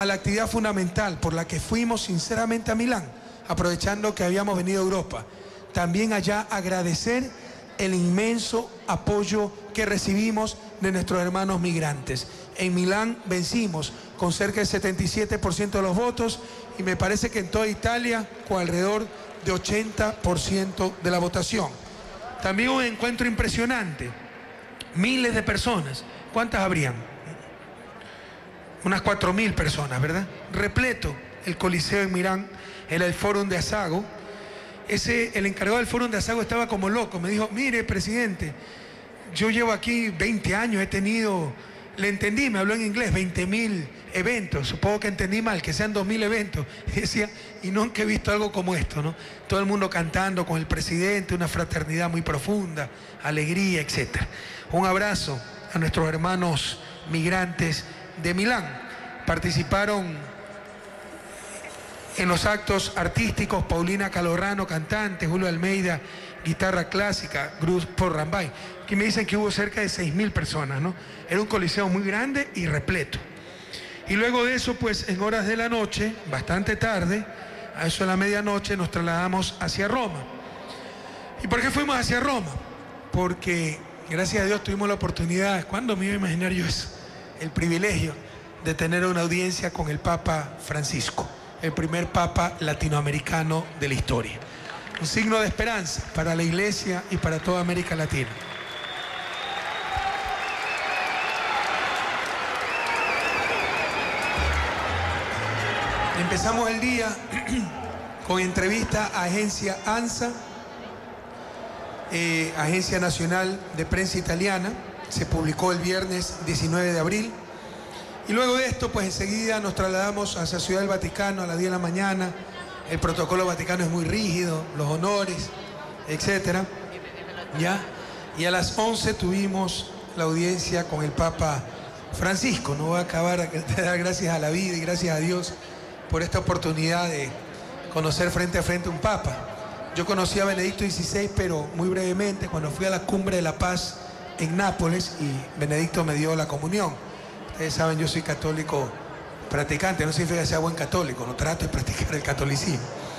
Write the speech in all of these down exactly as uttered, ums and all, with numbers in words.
a la actividad fundamental por la que fuimos sinceramente a Milán, aprovechando que habíamos venido a Europa. También allá agradecer el inmenso apoyo que recibimos de nuestros hermanos migrantes. En Milán vencimos con cerca del setenta y siete por ciento de los votos y me parece que en toda Italia con alrededor de ochenta por ciento de la votación. También un encuentro impresionante, miles de personas. ¿Cuántas habrían? Unas cuatro mil personas, ¿verdad? Repleto el Coliseo en Milán, era el Fórum de Asago. Ese, el encargado del Fórum de Asago estaba como loco, me dijo, mire, presidente, yo llevo aquí veinte años, he tenido, le entendí, me habló en inglés, veinte mil eventos, supongo que entendí mal, que sean dos mil eventos. Y decía, y nunca he visto algo como esto, ¿no? Todo el mundo cantando con el presidente, una fraternidad muy profunda, alegría, etcétera. Un abrazo a nuestros hermanos migrantes de Milán. Participaron en los actos artísticos Paulina Calorrano, cantante, Julio Almeida, guitarra clásica, Grupo Rambay. Aquí me dicen que hubo cerca de seis mil personas, ¿no? Era un coliseo muy grande y repleto. Y luego de eso, pues en horas de la noche, bastante tarde, a eso de la medianoche, nos trasladamos hacia Roma. ¿Y por qué fuimos hacia Roma? Porque, gracias a Dios, tuvimos la oportunidad, ¿cuándo me iba a imaginar yo eso? El privilegio de tener una audiencia con el Papa Francisco, el primer Papa latinoamericano de la historia. Un signo de esperanza para la Iglesia y para toda América Latina. Empezamos el día con entrevista a Agencia ANSA, eh, Agencia Nacional de Prensa Italiana. Se publicó el viernes diecinueve de abril. Y luego de esto, pues enseguida nos trasladamos hacia Ciudad del Vaticano a las diez de la mañana. El protocolo vaticano es muy rígido, los honores, etcétera. ¿Ya? Y a las once tuvimos la audiencia con el Papa Francisco. No voy a acabar de dar gracias a la vida y gracias a Dios por esta oportunidad de conocer frente a frente a un Papa. Yo conocí a Benedicto dieciséis, pero muy brevemente, cuando fui a la Cumbre de la Paz en Nápoles y Benedicto me dio la comunión. Ustedes saben, yo soy católico practicante, no significa que sea buen católico, no trato de practicar el catolicismo.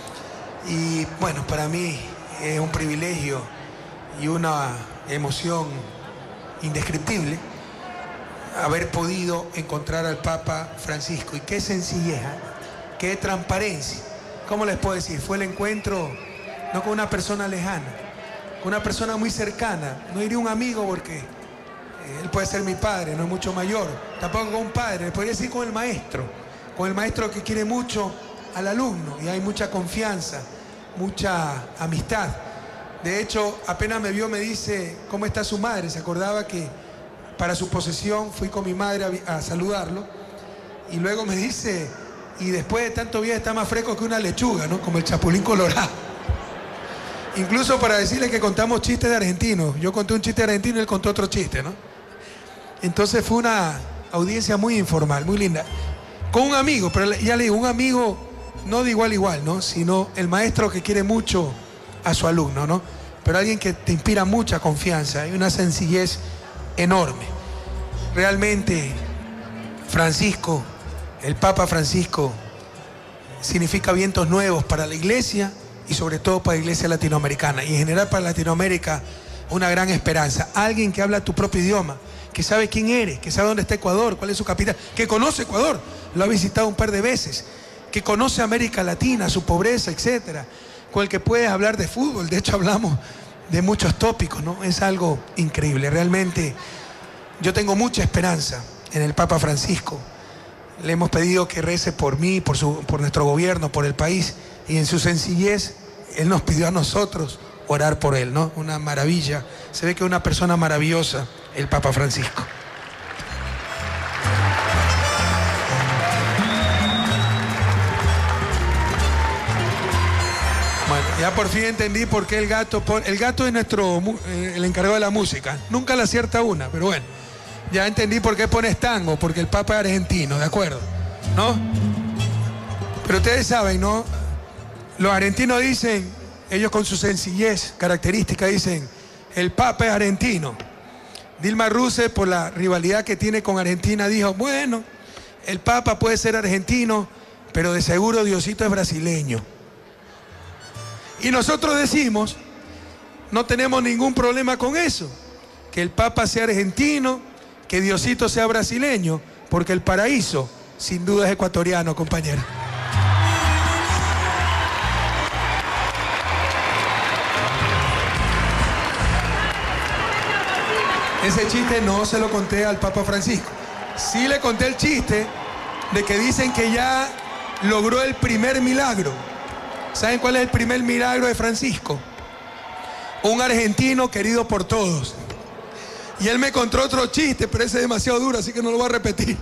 Y bueno, para mí es un privilegio y una emoción indescriptible haber podido encontrar al Papa Francisco. Y qué sencillez, ¿eh? Qué transparencia. ¿Cómo les puedo decir? Fue el encuentro no con una persona lejana, con una persona muy cercana. No diría un amigo porque él puede ser mi padre, no es mucho mayor. Tampoco con un padre, le podría decir con el maestro. Con el maestro que quiere mucho al alumno y hay mucha confianza, mucha amistad. De hecho, apenas me vio, me dice, ¿cómo está su madre? Se acordaba que para su posesión fui con mi madre a, a saludarlo. Y luego me dice, y después de tanto viaje está más fresco que una lechuga, ¿no? Como el chapulín colorado. Incluso para decirle que contamos chistes de argentinos. Yo conté un chiste argentino y él contó otro chiste, ¿no? Entonces fue una audiencia muy informal, muy linda. Con un amigo, pero ya le digo, un amigo no de igual a igual, ¿no? Sino el maestro que quiere mucho a su alumno, ¿no? Pero alguien que te inspira mucha confianza y una sencillez enorme. Realmente, Francisco, el Papa Francisco, significa vientos nuevos para la Iglesia y sobre todo para la Iglesia latinoamericana. Y en general para Latinoamérica, una gran esperanza. Alguien que habla tu propio idioma, que sabe quién eres, que sabe dónde está Ecuador, cuál es su capital, que conoce Ecuador, lo ha visitado un par de veces, que conoce América Latina, su pobreza, etcétera, con el que puedes hablar de fútbol. De hecho, hablamos de muchos tópicos, ¿no? Es algo increíble. Realmente, yo tengo mucha esperanza en el Papa Francisco. Le hemos pedido que rece por mí, por, su, por nuestro gobierno, por el país, y en su sencillez, él nos pidió a nosotros orar por él, ¿no? Una maravilla. Se ve que es una persona maravillosa, el Papa Francisco. Bueno, ya por fin entendí por qué el gato... Por, el gato es nuestro, eh, el encargado de la música. Nunca le acierta una, pero bueno. Ya entendí por qué pones tango, porque el Papa es argentino, ¿de acuerdo? ¿No? Pero ustedes saben, ¿no? Los argentinos dicen, ellos con su sencillez característica dicen, el Papa es argentino. Dilma Rousseff, por la rivalidad que tiene con Argentina, dijo, bueno, el Papa puede ser argentino, pero de seguro Diosito es brasileño. Y nosotros decimos, no tenemos ningún problema con eso, que el Papa sea argentino, que Diosito sea brasileño, porque el paraíso sin duda es ecuatoriano, compañero. Ese chiste no se lo conté al Papa Francisco. Sí le conté el chiste de que dicen que ya logró el primer milagro. ¿Saben cuál es el primer milagro de Francisco? Un argentino querido por todos. Y él me contó otro chiste, pero ese es demasiado duro, así que no lo voy a repetir.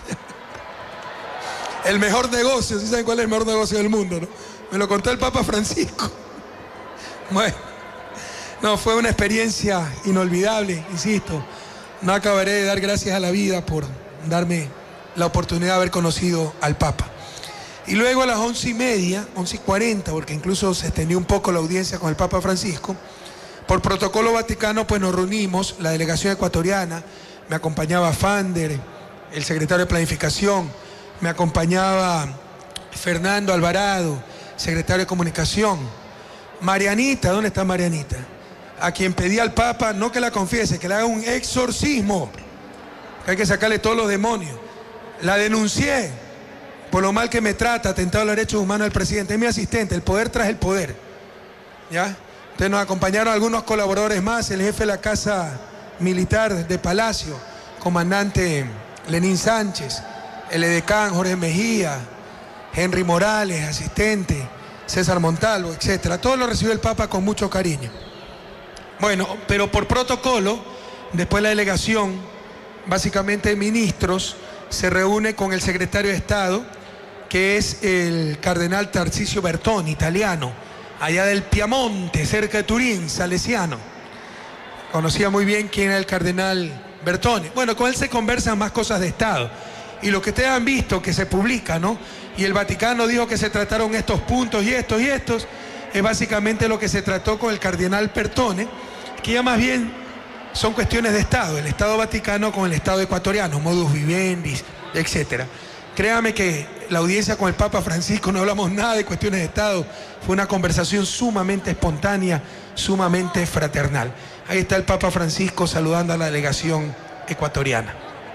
El mejor negocio, ¿sí saben cuál es el mejor negocio del mundo, no? Me lo contó el Papa Francisco. Bueno, no, fue una experiencia inolvidable, insisto. No acabaré de dar gracias a la vida por darme la oportunidad de haber conocido al Papa. Y luego a las once y media, once y cuarenta, porque incluso se extendió un poco la audiencia con el Papa Francisco, por protocolo vaticano, pues nos reunimos, la delegación ecuatoriana, me acompañaba Fander, el secretario de Planificación, me acompañaba Fernando Alvarado, secretario de Comunicación, Marianita, ¿dónde está Marianita? A quien pedí al Papa, no que la confiese, que le haga un exorcismo, que hay que sacarle todos los demonios. La denuncié por lo mal que me trata, atentado a los derechos humanos del presidente. Es mi asistente, el poder tras el poder. ¿Ya? Entonces nos acompañaron algunos colaboradores más, el jefe de la Casa Militar de Palacio, comandante Lenín Sánchez, el edecán Jorge Mejía, Henry Morales, asistente, César Montalvo, etcétera. Todo lo recibió el Papa con mucho cariño. Bueno, pero por protocolo, después la delegación, básicamente ministros, se reúne con el secretario de Estado, que es el cardenal Tarcisio Bertone, italiano, allá del Piamonte, cerca de Turín, salesiano. Conocía muy bien quién era el cardenal Bertone. Bueno, con él se conversan más cosas de Estado. Y lo que ustedes han visto, que se publica, ¿no? Y el Vaticano dijo que se trataron estos puntos y estos y estos, es básicamente lo que se trató con el cardenal Bertone, que ya más bien son cuestiones de Estado, el Estado Vaticano con el Estado ecuatoriano, modus vivendi, etcétera. Créame que la audiencia con el Papa Francisco no hablamos nada de cuestiones de Estado, fue una conversación sumamente espontánea, sumamente fraternal. Ahí está el Papa Francisco saludando a la delegación ecuatoriana.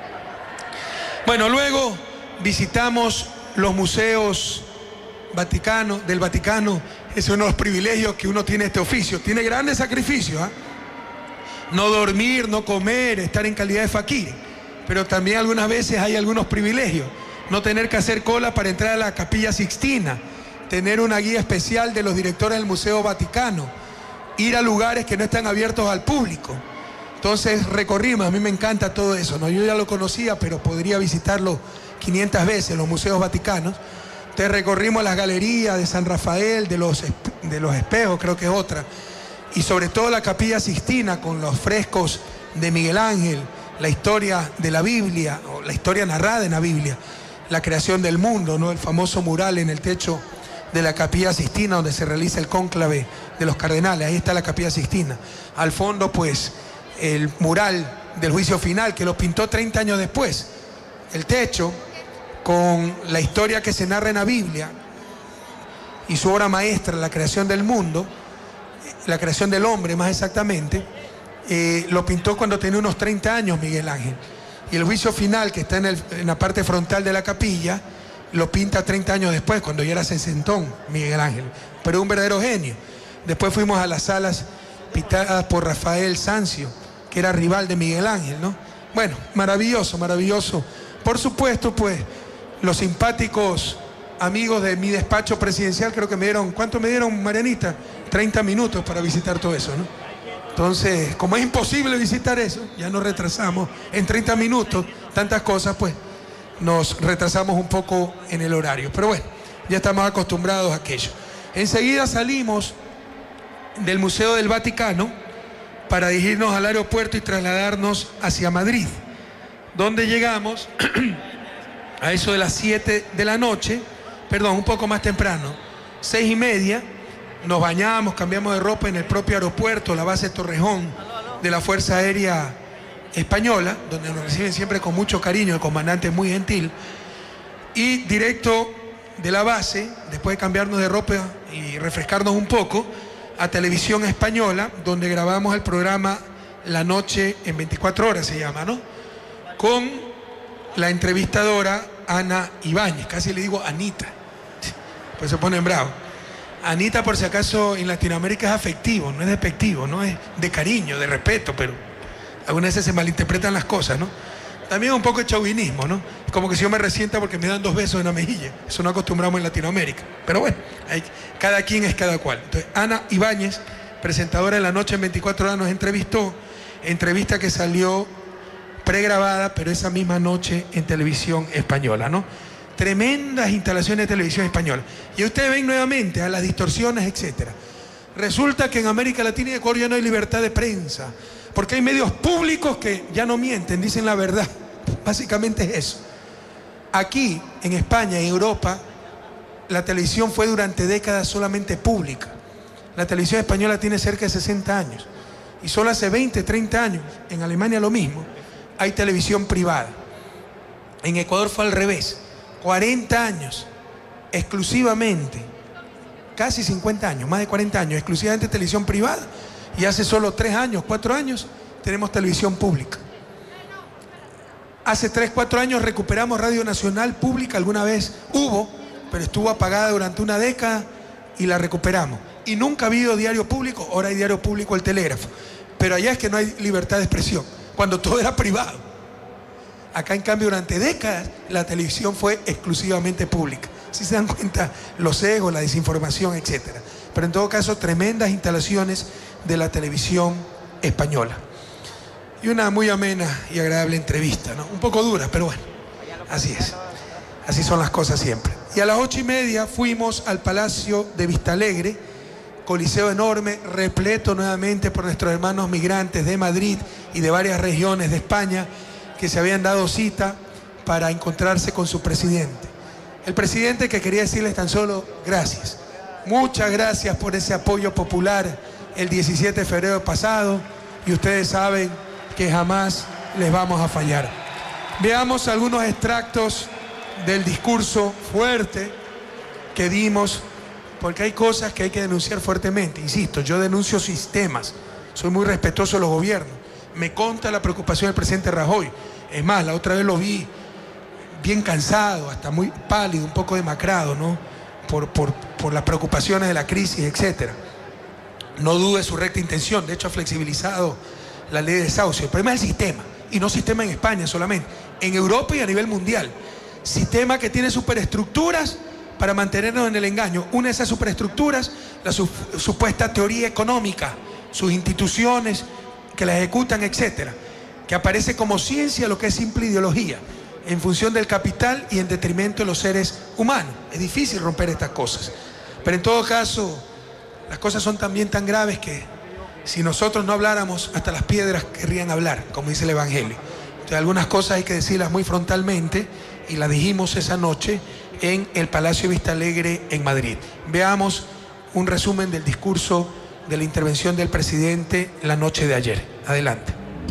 Bueno, luego visitamos los museos Vaticano, del Vaticano. Es uno de los privilegios que uno tiene este oficio. Tiene grandes sacrificios, ¿eh? No dormir, no comer, estar en calidad de faquir. Pero también algunas veces hay algunos privilegios. No tener que hacer cola para entrar a la Capilla Sixtina, tener una guía especial de los directores del Museo Vaticano, ir a lugares que no están abiertos al público. Entonces recorrimos, a mí me encanta todo eso, ¿no? Yo ya lo conocía, pero podría visitarlo quinientas veces, los museos vaticanos. Entonces recorrimos las galerías de San Rafael, de los, de los espejos, creo que es otra, y sobre todo la Capilla Sixtina con los frescos de Miguel Ángel, la historia de la Biblia, o la historia narrada en la Biblia, la creación del mundo, ¿no? El famoso mural en el techo de la Capilla Sixtina donde se realiza el cónclave de los cardenales. Ahí está la Capilla Sixtina. Al fondo, pues, el mural del juicio final, que lo pintó treinta años después. El techo, con la historia que se narra en la Biblia y su obra maestra, la creación del mundo, la creación del hombre más exactamente, eh, lo pintó cuando tenía unos treinta años Miguel Ángel. Y el juicio final, que está en, el, en la parte frontal de la capilla, lo pinta treinta años después, cuando ya era sesentón Miguel Ángel, pero un verdadero genio. Después fuimos a las salas pintadas por Rafael Sanzio, que era rival de Miguel Ángel, ¿no? Bueno, maravilloso, maravilloso. Por supuesto, pues, los simpáticos amigos de mi despacho presidencial, creo que me dieron, ¿cuánto me dieron, Marianita? treinta minutos para visitar todo eso, ¿no? Entonces, como es imposible visitar eso, ya nos retrasamos en treinta minutos, tantas cosas, pues, nos retrasamos un poco en el horario. Pero bueno, ya estamos acostumbrados a aquello. Enseguida salimos del Museo del Vaticano para dirigirnos al aeropuerto y trasladarnos hacia Madrid, donde llegamos a eso de las siete de la noche, perdón, un poco más temprano, seis y media, nos bañamos, cambiamos de ropa en el propio aeropuerto, la base Torrejón de la Fuerza Aérea Española, donde nos reciben siempre con mucho cariño, el comandante es muy gentil. y directo de la base, después de cambiarnos de ropa y refrescarnos un poco, a Televisión Española, donde grabamos el programa La Noche en veinticuatro horas, se llama, ¿no? Con la entrevistadora Ana Ibáñez, casi le digo Anita, pues se ponen bravos. Anita, por si acaso, en Latinoamérica es afectivo, no es despectivo, no es de cariño, de respeto, pero algunas veces se malinterpretan las cosas, ¿no? También un poco de chauvinismo, ¿no? Como que si yo me resienta porque me dan dos besos en la mejilla. Eso no acostumbramos en Latinoamérica. Pero bueno, hay, cada quien es cada cual. Entonces, Ana Ibáñez, presentadora de La Noche en veinticuatro horas, nos entrevistó. Entrevista que salió pregrabada, pero esa misma noche en Televisión Española, ¿no? Tremendas instalaciones de Televisión Española. Y ustedes ven nuevamente a las distorsiones, etcétera. Resulta que en América Latina y Ecuador ya no hay libertad de prensa, porque hay medios públicos que ya no mienten, dicen la verdad. Básicamente es eso. Aquí, en España y Europa, la televisión fue durante décadas solamente pública. La televisión española tiene cerca de sesenta años. Y solo hace veinte, treinta años, en Alemania lo mismo, hay televisión privada. En Ecuador fue al revés. cuarenta años, exclusivamente, casi cincuenta años, más de cuarenta años, exclusivamente televisión privada. Y hace solo tres años, cuatro años, tenemos televisión pública. Hace tres, cuatro años recuperamos Radio Nacional Pública, alguna vez hubo, pero estuvo apagada durante una década y la recuperamos. Y nunca ha habido diario público, ahora hay diario público, el Telégrafo. Pero allá es que no hay libertad de expresión, cuando todo era privado. Acá, en cambio, durante décadas, la televisión fue exclusivamente pública. Si se dan cuenta, los egos, la desinformación, etcétera. Pero en todo caso, tremendas instalaciones de la televisión española. Y una muy amena y agradable entrevista, ¿no? Un poco dura, pero bueno, así es. Así son las cosas siempre. Y a las ocho y media fuimos al Palacio de Vistalegre, coliseo enorme, repleto nuevamente por nuestros hermanos migrantes de Madrid y de varias regiones de España que se habían dado cita para encontrarse con su presidente. El presidente que quería decirles tan solo gracias. Muchas gracias por ese apoyo popular el diecisiete de febrero pasado, y ustedes saben que jamás les vamos a fallar. Veamos algunos extractos del discurso fuerte que dimos, porque hay cosas que hay que denunciar fuertemente. Insisto, yo denuncio sistemas, soy muy respetuoso de los gobiernos. Me consta la preocupación del presidente Rajoy. Es más, la otra vez lo vi bien cansado, hasta muy pálido, un poco demacrado, ¿no? Por, por, por las preocupaciones de la crisis, etcétera. No dude su recta intención, de hecho ha flexibilizado la ley de desahucio. El problema es el sistema, y no sistema en España solamente, en Europa y a nivel mundial. Sistema que tiene superestructuras para mantenernos en el engaño. Una de esas superestructuras, la su, supuesta teoría económica, sus instituciones que la ejecutan, etcétera, que aparece como ciencia lo que es simple ideología, en función del capital y en detrimento de los seres humanos. Es difícil romper estas cosas, pero en todo caso las cosas son también tan graves que si nosotros no habláramos, hasta las piedras querrían hablar, como dice el Evangelio. Entonces, algunas cosas hay que decirlas muy frontalmente, y las dijimos esa noche en el Palacio Vistalegre en Madrid. Veamos un resumen del discurso de la intervención del presidente la noche de ayer. Adelante.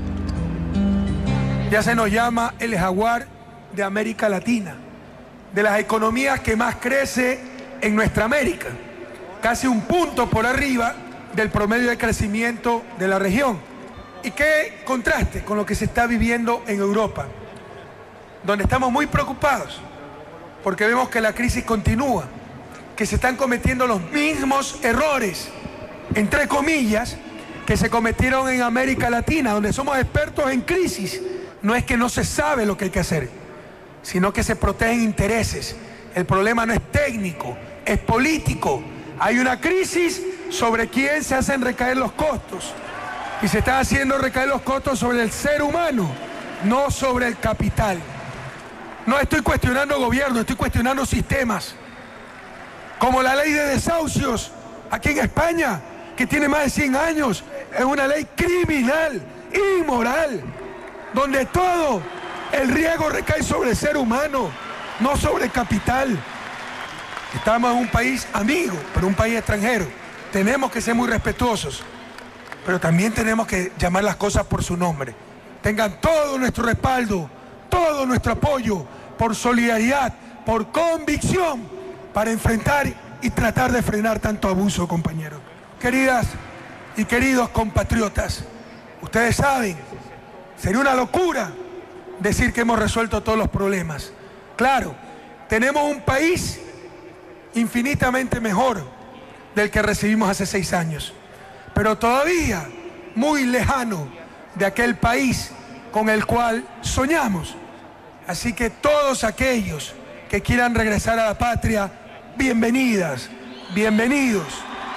Ya se nos llama el jaguar de América Latina, de las economías que más crece en nuestra América, casi un punto por arriba del promedio de crecimiento de la región. Y qué contraste con lo que se está viviendo en Europa, donde estamos muy preocupados porque vemos que la crisis continúa, que se están cometiendo los mismos errores, entre comillas, que se cometieron en América Latina, donde somos expertos en crisis. No es que no se sabe lo que hay que hacer, sino que se protegen intereses. El problema no es técnico, es político. Hay una crisis sobre quién se hacen recaer los costos, y se están haciendo recaer los costos sobre el ser humano, no sobre el capital. No estoy cuestionando gobierno, estoy cuestionando sistemas, como la ley de desahucios aquí en España, que tiene más de cien años. Es una ley criminal, inmoral, donde todo el riesgo recae sobre el ser humano, no sobre el capital. Estamos en un país amigo, pero un país extranjero. Tenemos que ser muy respetuosos, pero también tenemos que llamar las cosas por su nombre. Tengan todo nuestro respaldo, todo nuestro apoyo, por solidaridad, por convicción para enfrentar y tratar de frenar tanto abuso, compañeros. Queridas y queridos compatriotas, ustedes saben, sería una locura decir que hemos resuelto todos los problemas. Claro, tenemos un país infinitamente mejor del que recibimos hace seis años, pero todavía muy lejano de aquel país con el cual soñamos. Así que todos aquellos que quieran regresar a la patria, bienvenidas, bienvenidos.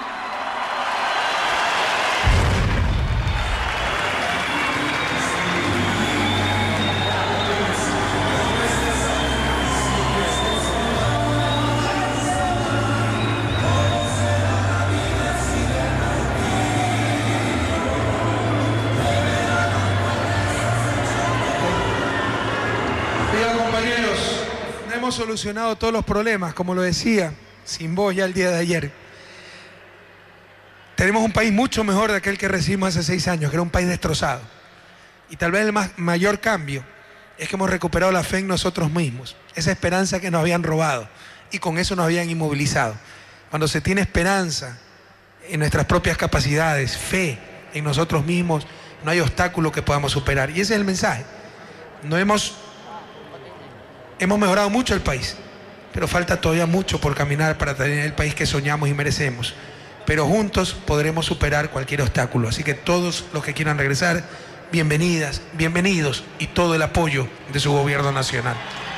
Hemos solucionado todos los problemas, como lo decía Simbo ya el día de ayer. Tenemos un país mucho mejor de aquel que recibimos hace seis años, que era un país destrozado. Y tal vez el más, mayor cambio es que hemos recuperado la fe en nosotros mismos, esa esperanza que nos habían robado y con eso nos habían inmovilizado. Cuando se tiene esperanza en nuestras propias capacidades, fe en nosotros mismos, no hay obstáculo que podamos superar. Y ese es el mensaje. No hemos... Hemos mejorado mucho el país, pero falta todavía mucho por caminar para tener el país que soñamos y merecemos. Pero juntos podremos superar cualquier obstáculo. Así que todos los que quieran regresar, bienvenidas, bienvenidos y todo el apoyo de su gobierno nacional.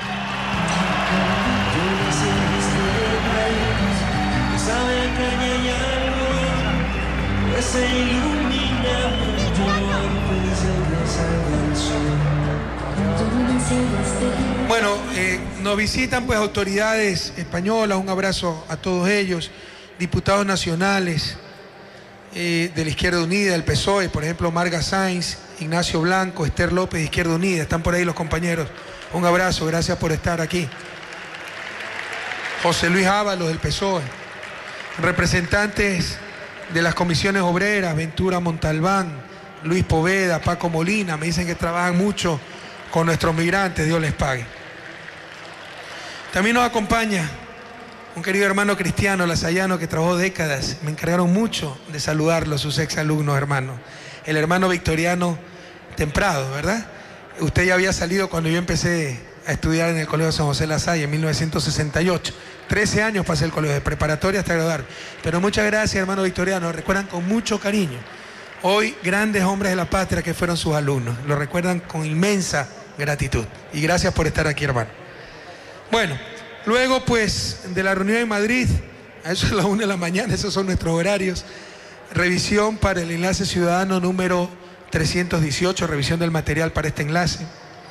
Bueno, eh, nos visitan pues autoridades españolas, un abrazo a todos ellos, diputados nacionales eh, de la Izquierda Unida, del P S O E, por ejemplo, Marga Sáenz, Ignacio Blanco, Esther López de Izquierda Unida, están por ahí los compañeros, un abrazo, gracias por estar aquí. José Luis Ábalos del P S O E, representantes de las comisiones obreras, Ventura Montalbán, Luis Poveda, Paco Molina, me dicen que trabajan mucho con nuestros migrantes, Dios les pague. También nos acompaña un querido hermano cristiano, lasayano, que trabajó décadas. Me encargaron mucho de saludarlo, sus exalumnos hermanos. El hermano Victoriano Temprado, ¿verdad? Usted ya había salido cuando yo empecé a estudiar en el Colegio San José La Salle en mil novecientos sesenta y ocho. trece años pasé el colegio, de preparatoria hasta graduar. Pero muchas gracias, hermano Victoriano, recuerdan con mucho cariño. Hoy, grandes hombres de la patria que fueron sus alumnos. Lo recuerdan con inmensa gratitud. Y gracias por estar aquí, hermano. Bueno, luego pues de la reunión en Madrid, a eso es las una de la mañana, esos son nuestros horarios, revisión para el enlace ciudadano número trescientos dieciocho, revisión del material para este enlace.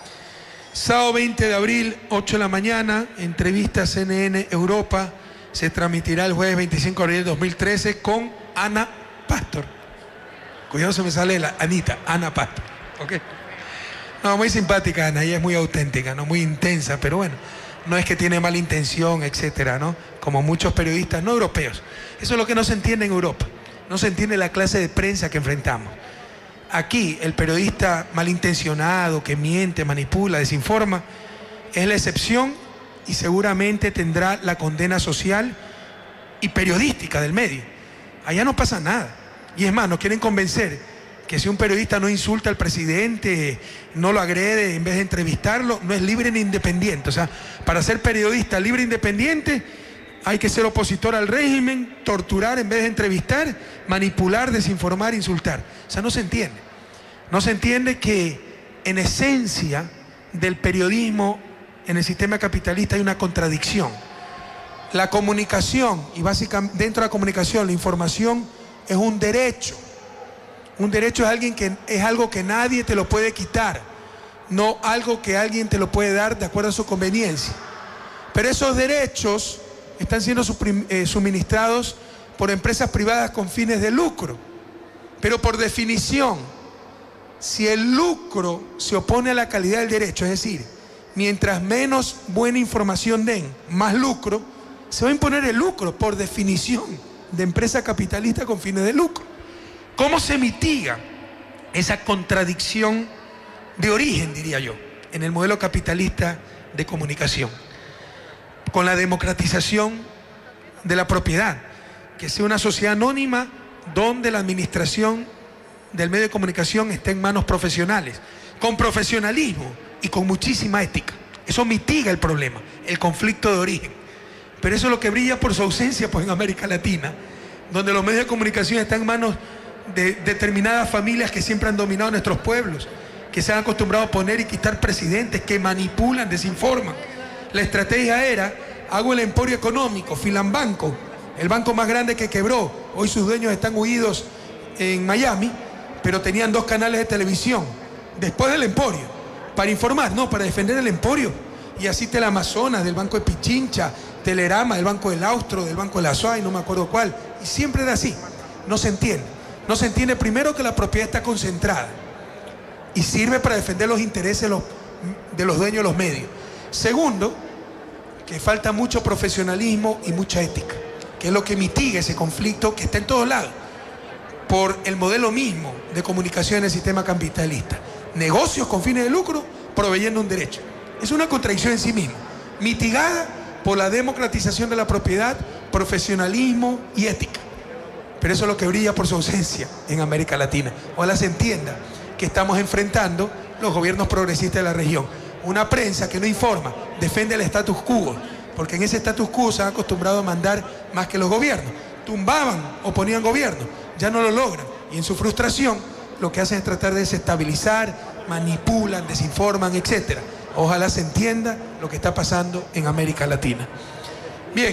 Sábado veinte de abril, ocho de la mañana, entrevista C N N Europa, se transmitirá el jueves veinticinco de abril de dos mil trece con Ana Pastor. Cuidado, se me sale la Anita, Ana Pastor. ¿Ok? No, muy simpática Ana, ella es muy auténtica, no muy intensa, pero bueno, no es que tiene mala intención, etcétera, ¿no? Como muchos periodistas no europeos. Eso es lo que no se entiende en Europa. No se entiende la clase de prensa que enfrentamos. Aquí, el periodista malintencionado, que miente, manipula, desinforma, es la excepción y seguramente tendrá la condena social y periodística del medio. Allá no pasa nada. Y es más, nos quieren convencer que si un periodista no insulta al presidente, no lo agrede en vez de entrevistarlo, no es libre ni independiente. O sea, para ser periodista libre e independiente hay que ser opositor al régimen, torturar en vez de entrevistar, manipular, desinformar, insultar. O sea, no se entiende. No se entiende que en esencia del periodismo en el sistema capitalista hay una contradicción. La comunicación, y básicamente dentro de la comunicación, la información es un derecho. Un derecho es, alguien que, es algo que nadie te lo puede quitar, no algo que alguien te lo puede dar de acuerdo a su conveniencia. Pero esos derechos están siendo eh, suministrados por empresas privadas con fines de lucro. Pero por definición, si el lucro se opone a la calidad del derecho, es decir, mientras menos buena información den, más lucro, se va a imponer el lucro por definición de empresa capitalista con fines de lucro. ¿Cómo se mitiga esa contradicción de origen, diría yo, en el modelo capitalista de comunicación? con la democratización de la propiedad, que sea una sociedad anónima donde la administración del medio de comunicación esté en manos profesionales, con profesionalismo y con muchísima ética. Eso mitiga el problema, el conflicto de origen. Pero eso es lo que brilla por su ausencia, pues, en América Latina, donde los medios de comunicación están en manos de determinadas familias que siempre han dominado nuestros pueblos, que se han acostumbrado a poner y quitar presidentes, que manipulan, desinforman. La estrategia era: hago el emporio económico, Filambanco, el banco más grande que quebró. Hoy sus dueños están huidos en Miami, pero tenían dos canales de televisión después del emporio, para informar, no, para defender el emporio. Y así Teleamazonas, del Banco de Pichincha, Telerama, del Banco del Austro, del Banco de la S O A, y no me acuerdo cuál. Y siempre era así. No se entiende. No se entiende, primero, que la propiedad está concentrada y sirve para defender los intereses de los, de los dueños de los medios. Segundo, que falta mucho profesionalismo y mucha ética, que es lo que mitiga ese conflicto que está en todos lados, por el modelo mismo de comunicación en el sistema capitalista. Negocios con fines de lucro proveyendo un derecho. Es una contradicción en sí misma, mitigada por la democratización de la propiedad, profesionalismo y ética. Pero eso es lo que brilla por su ausencia en América Latina. Ojalá se entienda que estamos enfrentando los gobiernos progresistas de la región. Una prensa que no informa, defiende el status quo, porque en ese status quo se han acostumbrado a mandar más que los gobiernos. Tumbaban o ponían gobierno, ya no lo logran. Y en su frustración lo que hacen es tratar de desestabilizar, manipulan, desinforman, etcétera. Ojalá se entienda lo que está pasando en América Latina. Bien,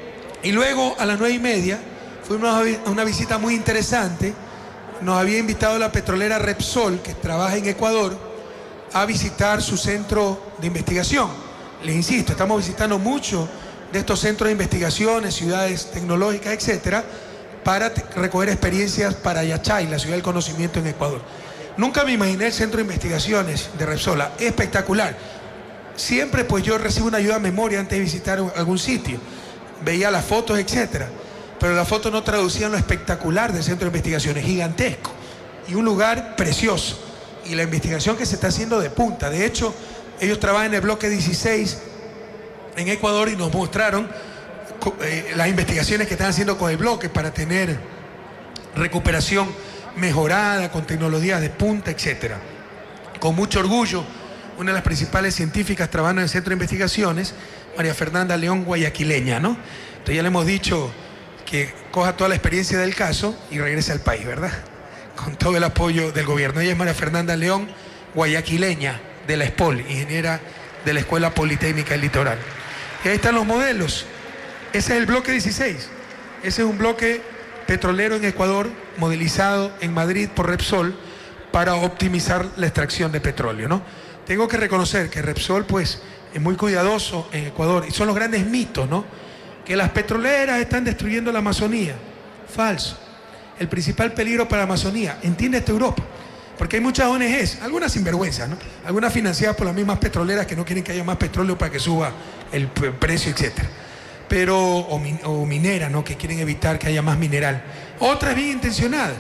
y luego a las nueve y media fuimos a una visita muy interesante. Nos había invitado la petrolera Repsol, que trabaja en Ecuador, a visitar su centro de investigación. Les insisto, estamos visitando mucho de estos centros de investigaciones, ciudades tecnológicas, etcétera, para recoger experiencias para Yachay, la ciudad del conocimiento en Ecuador. Nunca me imaginé el centro de investigaciones de Repsol, espectacular. Siempre pues yo recibo una ayuda a memoria antes de visitar algún sitio. Veía las fotos, etcétera. Pero las fotos no traducían lo espectacular del centro de investigaciones, gigantesco. Y un lugar precioso. Y la investigación que se está haciendo de punta. De hecho, ellos trabajan en el bloque dieciséis en Ecuador y nos mostraron eh, las investigaciones que están haciendo con el bloque para tener recuperación mejorada, con tecnologías de punta, etcétera. Con mucho orgullo, una de las principales científicas trabajando en el centro de investigaciones, María Fernanda León, guayaquileña, ¿no? Entonces ya le hemos dicho que coja toda la experiencia del caso y regrese al país, ¿verdad? Con todo el apoyo del gobierno. Ella es María Fernanda León, guayaquileña, de la E S P O L, ingeniera de la Escuela Politécnica del Litoral. Y ahí están los modelos. Ese es el bloque dieciséis. Ese es un bloque petrolero en Ecuador, modelizado en Madrid por Repsol para optimizar la extracción de petróleo, ¿no? Tengo que reconocer que Repsol, pues, es muy cuidadoso en Ecuador. Y son los grandes mitos, ¿no? Que las petroleras están destruyendo la Amazonía. Falso. El principal peligro para la Amazonía, entiende esta Europa, porque hay muchas O N Ges, algunas sinvergüenzas, ¿no? Algunas financiadas por las mismas petroleras que no quieren que haya más petróleo para que suba el precio, etcétera. Pero, o, min, o mineras, ¿no? Que quieren evitar que haya más mineral. Otras bien intencionadas,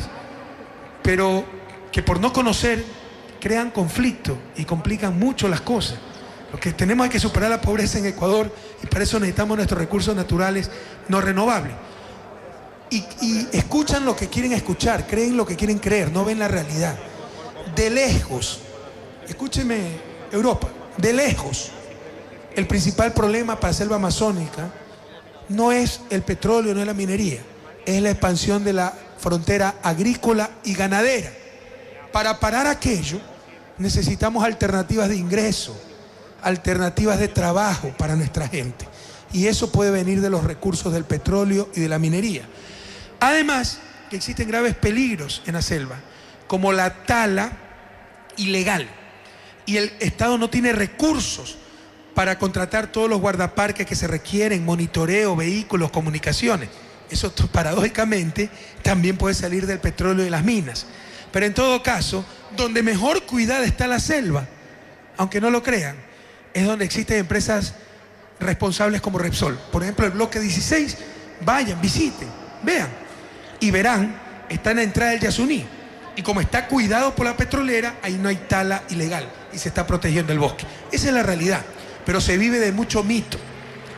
pero que por no conocer crean conflicto y complican mucho las cosas. Lo que tenemos es que superar la pobreza en Ecuador y para eso necesitamos nuestros recursos naturales no renovables. Y, y escuchan lo que quieren escuchar, creen lo que quieren creer, no ven la realidad. De lejos, escúcheme Europa, de lejos, el principal problema para la selva amazónica no es el petróleo, no es la minería, es la expansión de la frontera agrícola y ganadera. Para parar aquello necesitamos alternativas de ingreso, alternativas de trabajo para nuestra gente. Y eso puede venir de los recursos del petróleo y de la minería. Además, que existen graves peligros en la selva, como la tala ilegal. Y el Estado no tiene recursos para contratar todos los guardaparques que se requieren, monitoreo, vehículos, comunicaciones. Eso paradójicamente también puede salir del petróleo y las minas. Pero en todo caso, donde mejor cuidada está la selva, aunque no lo crean, es donde existen empresas responsables como Repsol. Por ejemplo, el bloque dieciséis, vayan, visiten, vean y verán, está en la entrada del Yasuní. Y como está cuidado por la petrolera, ahí no hay tala ilegal y se está protegiendo el bosque. Esa es la realidad, pero se vive de mucho mito,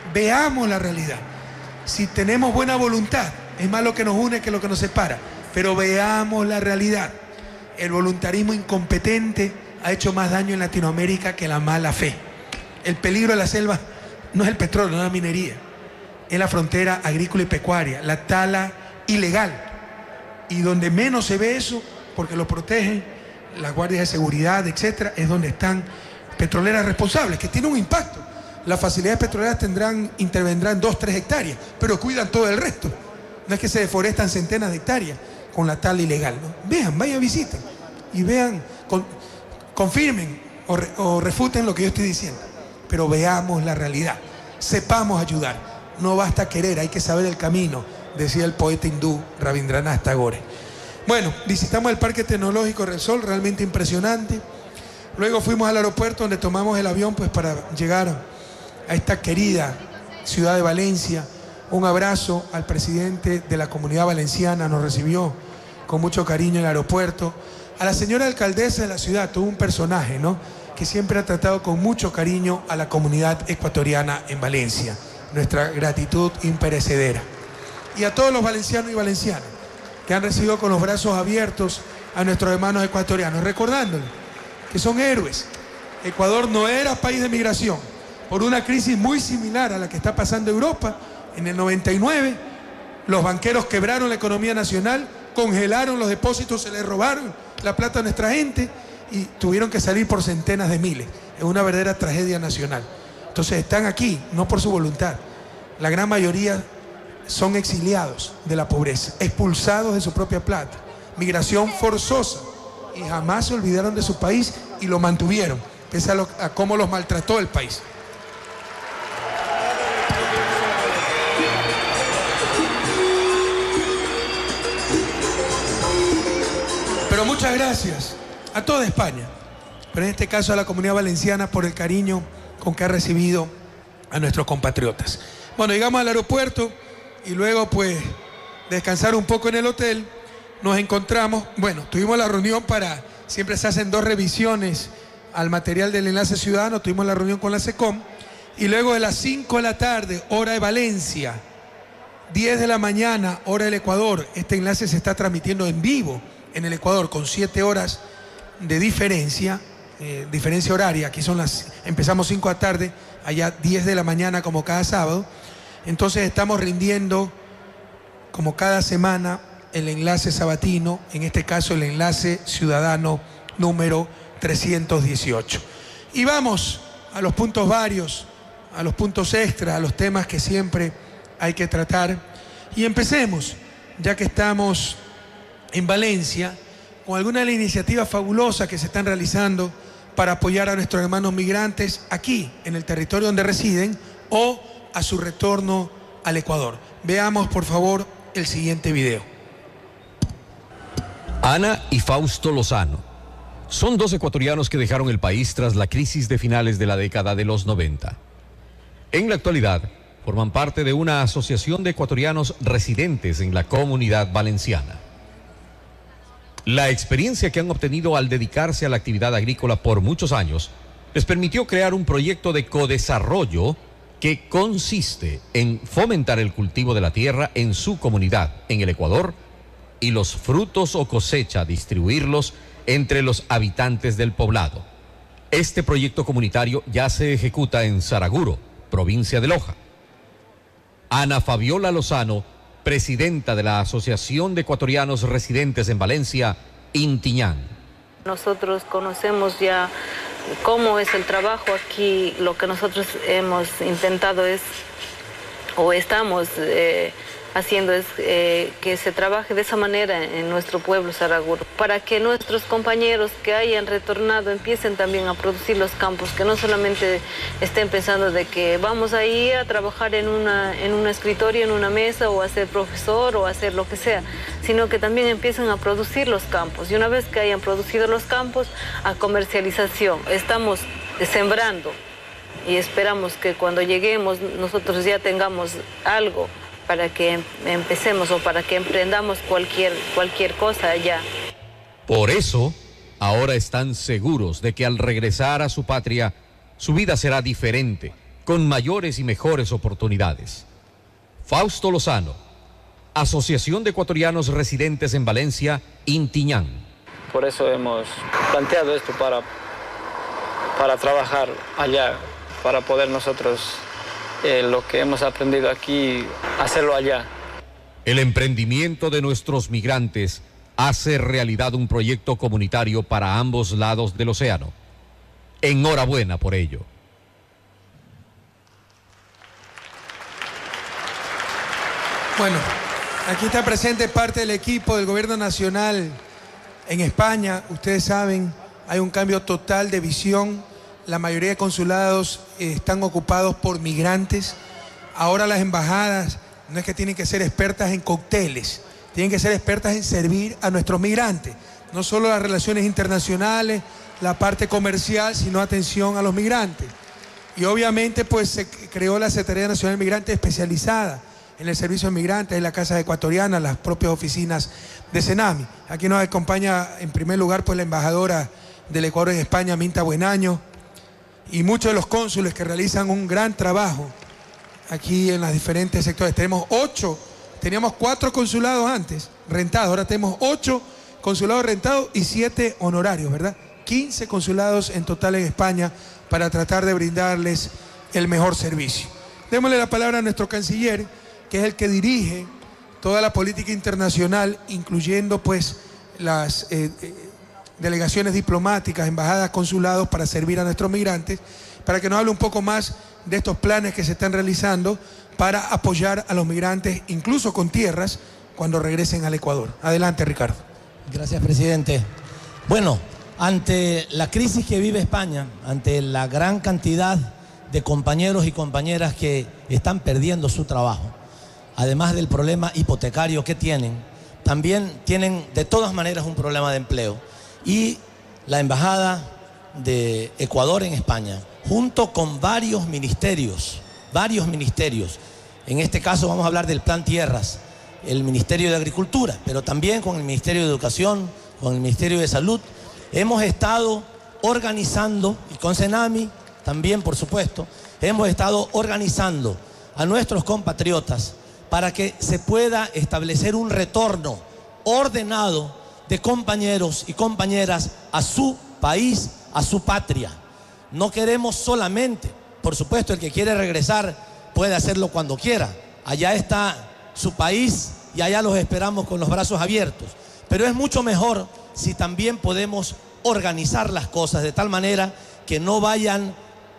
Veamos la realidad. Si tenemos buena voluntad, es más lo que nos une que lo que nos separa. Pero veamos la realidad. El voluntarismo incompetente ha hecho más daño en Latinoamérica que la mala fe. El peligro de la selva no es el petróleo, no es la minería. Es la frontera agrícola y pecuaria, la tala ilegal. Y donde menos se ve eso, porque lo protegen las guardias de seguridad, etcétera, es donde están petroleras responsables, que tienen un impacto. Las facilidades petroleras tendrán, intervendrán dos, tres hectáreas, pero cuidan todo el resto. No es que se deforestan centenas de hectáreas con la tala ilegal, ¿no? Vean, vayan, visiten y vean, con, confirmen o, re, o refuten lo que yo estoy diciendo. Pero veamos la realidad, sepamos ayudar. No basta querer, hay que saber el camino, decía el poeta hindú Rabindranath Tagore. Bueno, visitamos el Parque Tecnológico del Sol, realmente impresionante. Luego fuimos al aeropuerto donde tomamos el avión pues para llegar a esta querida ciudad de Valencia. Un abrazo al presidente de la Comunidad Valenciana, nos recibió con mucho cariño en el aeropuerto. A la señora alcaldesa de la ciudad, tuvo un personaje, ¿no?, que siempre ha tratado con mucho cariño a la comunidad ecuatoriana en Valencia. Nuestra gratitud imperecedera. Y a todos los valencianos y valencianas que han recibido con los brazos abiertos a nuestros hermanos ecuatorianos, recordándoles que son héroes. Ecuador no era país de migración por una crisis muy similar a la que está pasando Europa. En el noventa y nueve, los banqueros quebraron la economía nacional, congelaron los depósitos, se les robaron la plata a nuestra gente y tuvieron que salir por centenas de miles. Es una verdadera tragedia nacional. Entonces están aquí, no por su voluntad. La gran mayoría son exiliados de la pobreza, expulsados de su propia plata, migración forzosa, y jamás se olvidaron de su país y lo mantuvieron, pese a, lo, a cómo los maltrató el país. Pero muchas gracias a toda España, pero en este caso a la Comunidad Valenciana por el cariño con que ha recibido a nuestros compatriotas. Bueno, llegamos al aeropuerto y luego pues descansar un poco en el hotel. Nos encontramos, bueno, tuvimos la reunión para, siempre se hacen dos revisiones al material del enlace ciudadano, tuvimos la reunión con la SECOM y luego de las cinco de la tarde, hora de Valencia, diez de la mañana, hora del Ecuador, este enlace se está transmitiendo en vivo en el Ecuador con siete horas de diferencia, eh, diferencia horaria. Aquí son las, empezamos cinco de la tarde, allá diez de la mañana como cada sábado. Entonces estamos rindiendo como cada semana el enlace sabatino, en este caso el enlace ciudadano número trescientos dieciocho. Y vamos a los puntos varios, a los puntos extra, a los temas que siempre hay que tratar. Y empecemos, ya que estamos en Valencia, con algunas de las iniciativas fabulosas que se están realizando para apoyar a nuestros hermanos migrantes aquí, en el territorio donde residen, o a su retorno al Ecuador. Veamos, por favor, el siguiente video. Ana y Fausto Lozano son dos ecuatorianos que dejaron el país tras la crisis de finales de la década de los noventa. En la actualidad, forman parte de una asociación de ecuatorianos residentes en la Comunidad Valenciana. La experiencia que han obtenido al dedicarse a la actividad agrícola por muchos años les permitió crear un proyecto de codesarrollo que consiste en fomentar el cultivo de la tierra en su comunidad, en el Ecuador, y los frutos o cosecha distribuirlos entre los habitantes del poblado. Este proyecto comunitario ya se ejecuta en Saraguro, provincia de Loja. Ana Fabiola Lozano, presidenta de la Asociación de Ecuatorianos Residentes en Valencia, Intiñán. Nosotros conocemos ya cómo es el trabajo aquí. Lo que nosotros hemos intentado es, o estamos eh, haciendo es eh, que se trabaje de esa manera en nuestro pueblo Saraguro, para que nuestros compañeros que hayan retornado empiecen también a producir los campos, que no solamente estén pensando de que vamos a ir a trabajar en, una, en un escritorio, en una mesa, o a ser profesor, o a hacer lo que sea, sino que también empiecen a producir los campos. Y una vez que hayan producido los campos, a comercialización. Estamos sembrando y esperamos que cuando lleguemos nosotros ya tengamos algo para que empecemos o para que emprendamos cualquier, cualquier cosa allá. Por eso, ahora están seguros de que al regresar a su patria, su vida será diferente, con mayores y mejores oportunidades. Fausto Lozano, Asociación de Ecuatorianos Residentes en Valencia, Intiñán. Por eso hemos planteado esto para, para trabajar allá, para poder nosotros eh, lo que hemos aprendido aquí, hacerlo allá. El emprendimiento de nuestros migrantes hace realidad un proyecto comunitario para ambos lados del océano. Enhorabuena por ello. Bueno, aquí está presente parte del equipo del Gobierno Nacional en España. Ustedes saben, hay un cambio total de visión. La mayoría de consulados eh, están ocupados por migrantes. Ahora las embajadas no es que tienen que ser expertas en cócteles, tienen que ser expertas en servir a nuestros migrantes. No solo las relaciones internacionales, la parte comercial, sino atención a los migrantes. Y obviamente pues se creó la Secretaría Nacional de Migrantes especializada en el servicio de migrantes, en la Casa Ecuatoriana, las propias oficinas de Senami. Aquí nos acompaña en primer lugar pues la embajadora del Ecuador en España, Minta Buenaño, y muchos de los cónsules que realizan un gran trabajo aquí en los diferentes sectores. Tenemos ocho, teníamos cuatro consulados antes, rentados, ahora tenemos ocho consulados rentados y siete honorarios, ¿verdad? quince consulados en total en España para tratar de brindarles el mejor servicio. Démosle la palabra a nuestro canciller, que es el que dirige toda la política internacional, incluyendo pues las eh, eh, delegaciones diplomáticas, embajadas, consulados, para servir a nuestros migrantes, para que nos hable un poco más de estos planes que se están realizando para apoyar a los migrantes, incluso con tierras, cuando regresen al Ecuador. Adelante, Ricardo. Gracias, presidente. Bueno, ante la crisis que vive España, ante la gran cantidad de compañeros y compañeras que están perdiendo su trabajo, además del problema hipotecario que tienen, también tienen de todas maneras un problema de empleo. Y la Embajada de Ecuador en España, junto con varios ministerios, varios ministerios, en este caso vamos a hablar del Plan Tierras, el Ministerio de Agricultura, pero también con el Ministerio de Educación, con el Ministerio de Salud, hemos estado organizando, y con Senami también, por supuesto, hemos estado organizando a nuestros compatriotas para que se pueda establecer un retorno ordenado de compañeros y compañeras a su país, a su patria. No queremos solamente, por supuesto, el que quiere regresar puede hacerlo cuando quiera. Allá está su país y allá los esperamos con los brazos abiertos. Pero es mucho mejor si también podemos organizar las cosas de tal manera que no vayan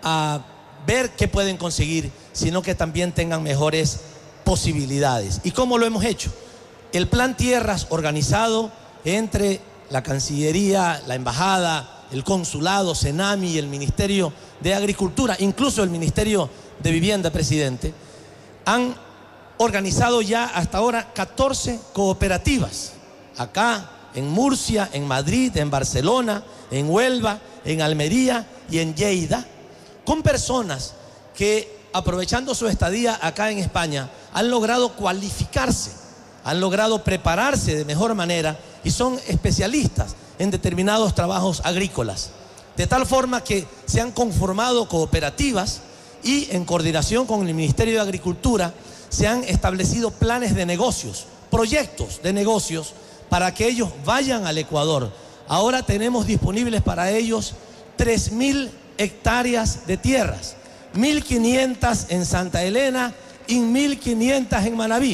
a ver qué pueden conseguir, sino que también tengan mejores posibilidades. ¿Y cómo lo hemos hecho? El Plan Tierras organizado entre la Cancillería, la Embajada, el Consulado, Senami y el Ministerio de Agricultura, incluso el Ministerio de Vivienda, presidente, han organizado ya hasta ahora catorce cooperativas, acá en Murcia, en Madrid, en Barcelona, en Huelva, en Almería y en Lleida, con personas que, aprovechando su estadía acá en España, han logrado cualificarse, han logrado prepararse de mejor manera y son especialistas en determinados trabajos agrícolas. De tal forma que se han conformado cooperativas y en coordinación con el Ministerio de Agricultura se han establecido planes de negocios, proyectos de negocios para que ellos vayan al Ecuador. Ahora tenemos disponibles para ellos tres mil hectáreas de tierras, mil quinientas en Santa Elena y mil quinientas en Manabí.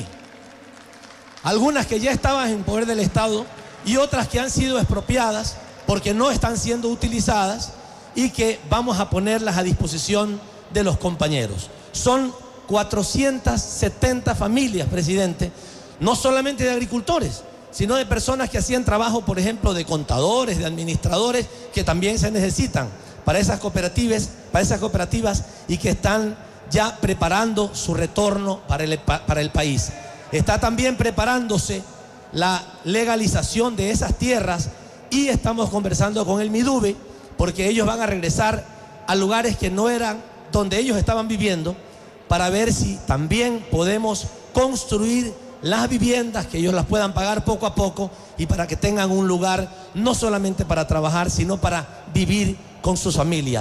Algunas que ya estaban en poder del Estado y otras que han sido expropiadas porque no están siendo utilizadas y que vamos a ponerlas a disposición de los compañeros. Son cuatrocientas setenta familias, presidente, no solamente de agricultores, sino de personas que hacían trabajo, por ejemplo, de contadores, de administradores, que también se necesitan para esas cooperativas, para esas cooperativas y que están ya preparando su retorno para el, para el país. Está también preparándose la legalización de esas tierras y estamos conversando con el MIDUBE porque ellos van a regresar a lugares que no eran donde ellos estaban viviendo para ver si también podemos construir las viviendas, que ellos las puedan pagar poco a poco y para que tengan un lugar no solamente para trabajar, sino para vivir con sus familias.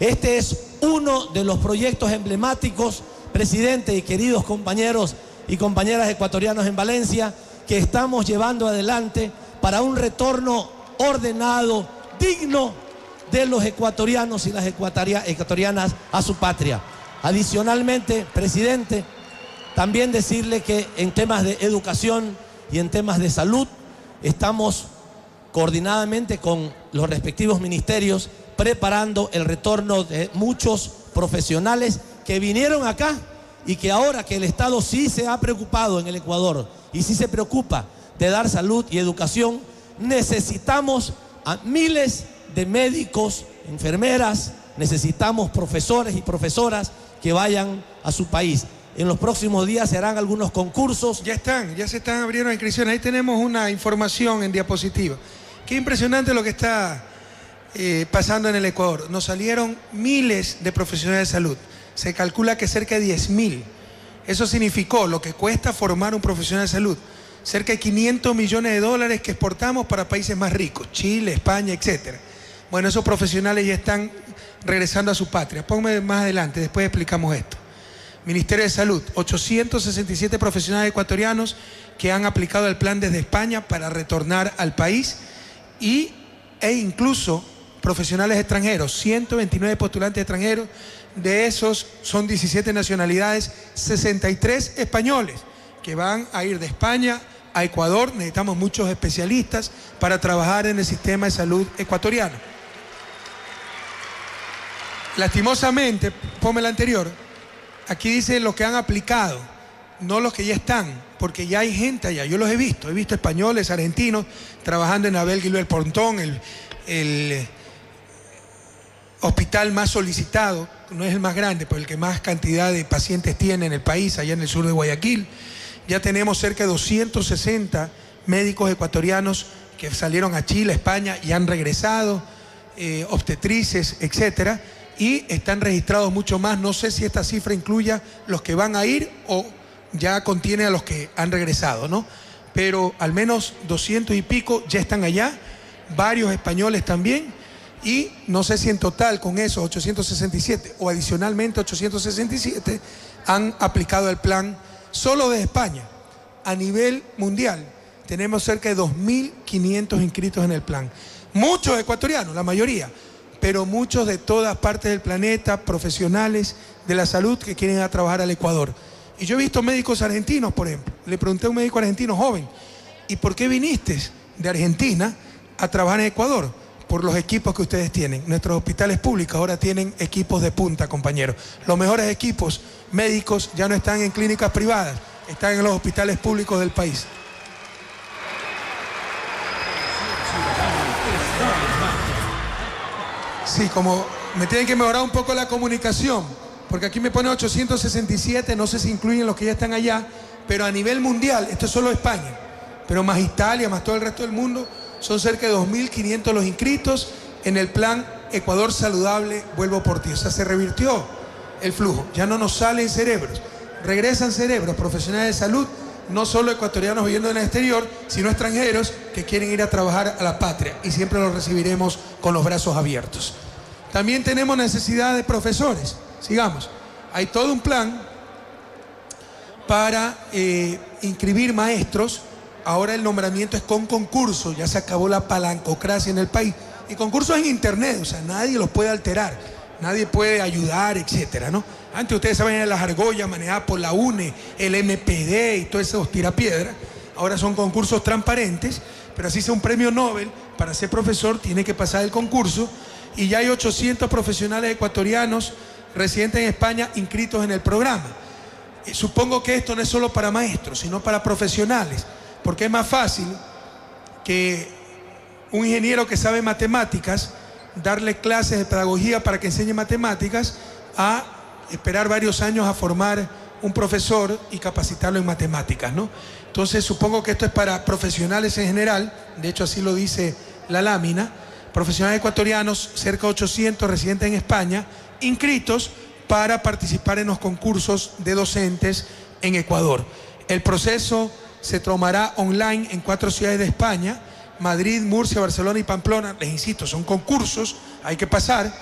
Este es uno de los proyectos emblemáticos, presidente y queridos compañeros y compañeras ecuatorianos en Valencia, que estamos llevando adelante para un retorno ordenado, digno de los ecuatorianos y las ecuatorianas a su patria. Adicionalmente, presidente, también decirle que en temas de educación y en temas de salud estamos coordinadamente con los respectivos ministerios preparando el retorno de muchos profesionales que vinieron acá y que ahora que el Estado sí se ha preocupado en el Ecuador y sí se preocupa de dar salud y educación, necesitamos a miles de médicos, enfermeras, necesitamos profesores y profesoras que vayan a su país. En los próximos días se harán algunos concursos. Ya están, ya se están abriendo inscripciones. Ahí tenemos una información en diapositiva. Qué impresionante lo que está eh, pasando en el Ecuador. Nos salieron miles de profesionales de salud. Se calcula que cerca de diez mil. Eso significó lo que cuesta formar un profesional de salud. Cerca de quinientos millones de dólares que exportamos para países más ricos, Chile, España, etcétera. Bueno, esos profesionales ya están regresando a su patria. Póngame más adelante, después explicamos esto. Ministerio de Salud, ochocientos sesenta y siete profesionales ecuatorianos que han aplicado el plan desde España para retornar al país y, e incluso profesionales extranjeros, ciento veintinueve postulantes extranjeros, de esos son diecisiete nacionalidades, sesenta y tres españoles que van a ir de España a Ecuador. Necesitamos muchos especialistas para trabajar en el sistema de salud ecuatoriano. Lastimosamente, ponme la anterior, aquí dice los que han aplicado, no los que ya están, porque ya hay gente allá, yo los he visto, he visto españoles, argentinos, trabajando en Abel Guilbert Pontón, el, el hospital más solicitado, no es el más grande, pero el que más cantidad de pacientes tiene en el país, allá en el sur de Guayaquil. Ya tenemos cerca de doscientos sesenta médicos ecuatorianos que salieron a Chile, España y han regresado, eh, obstetrices, etcétera. Y están registrados mucho más. No sé si esta cifra incluya los que van a ir o ya contiene a los que han regresado, ¿no? Pero al menos doscientos y pico ya están allá, varios españoles también, y no sé si en total con esos ochocientos sesenta y siete o adicionalmente ochocientos sesenta y siete han aplicado el plan solo de España. A nivel mundial tenemos cerca de dos mil quinientos inscritos en el plan. Muchos ecuatorianos, la mayoría, pero muchos de todas partes del planeta, profesionales de la salud que quieren ir a trabajar al Ecuador. Y yo he visto médicos argentinos, por ejemplo. Le pregunté a un médico argentino joven, ¿y por qué viniste de Argentina a trabajar en Ecuador? Por los equipos que ustedes tienen. Nuestros hospitales públicos ahora tienen equipos de punta, compañeros. Los mejores equipos médicos ya no están en clínicas privadas, están en los hospitales públicos del país. Sí, como me tienen que mejorar un poco la comunicación, porque aquí me pone ochocientos sesenta y siete, no sé si incluyen los que ya están allá, pero a nivel mundial, esto es solo España, pero más Italia, más todo el resto del mundo, son cerca de dos mil quinientos los inscritos en el plan Ecuador Saludable, vuelvo por ti. O sea, se revirtió el flujo, ya no nos salen cerebros, regresan cerebros, profesionales de salud, no solo ecuatorianos viviendo en el exterior, sino extranjeros que quieren ir a trabajar a la patria, y siempre los recibiremos con los brazos abiertos. También tenemos necesidad de profesores. Sigamos. Hay todo un plan para eh, inscribir maestros. Ahora el nombramiento es con concurso, ya se acabó la palancocracia en el país. Y concursos en internet, o sea, nadie los puede alterar, nadie puede ayudar, etcétera, ¿no? Antes ustedes saben de las argollas manejadas por la U N E, el M P D y todos esos tirapiedras. Ahora son concursos transparentes, pero así sea un premio Nobel, para ser profesor tiene que pasar el concurso. Y ya hay ochocientos profesionales ecuatorianos residentes en España inscritos en el programa. Y supongo que esto no es solo para maestros, sino para profesionales, porque es más fácil que un ingeniero que sabe matemáticas, darle clases de pedagogía para que enseñe matemáticas, a esperar varios años a formar un profesor y capacitarlo en matemáticas, ¿no? Entonces supongo que esto es para profesionales en general, de hecho así lo dice la lámina, profesionales ecuatorianos, cerca de ochocientos residentes en España, inscritos para participar en los concursos de docentes en Ecuador. El proceso se tomará online en cuatro ciudades de España: Madrid, Murcia, Barcelona y Pamplona. Les insisto, son concursos, hay que pasar.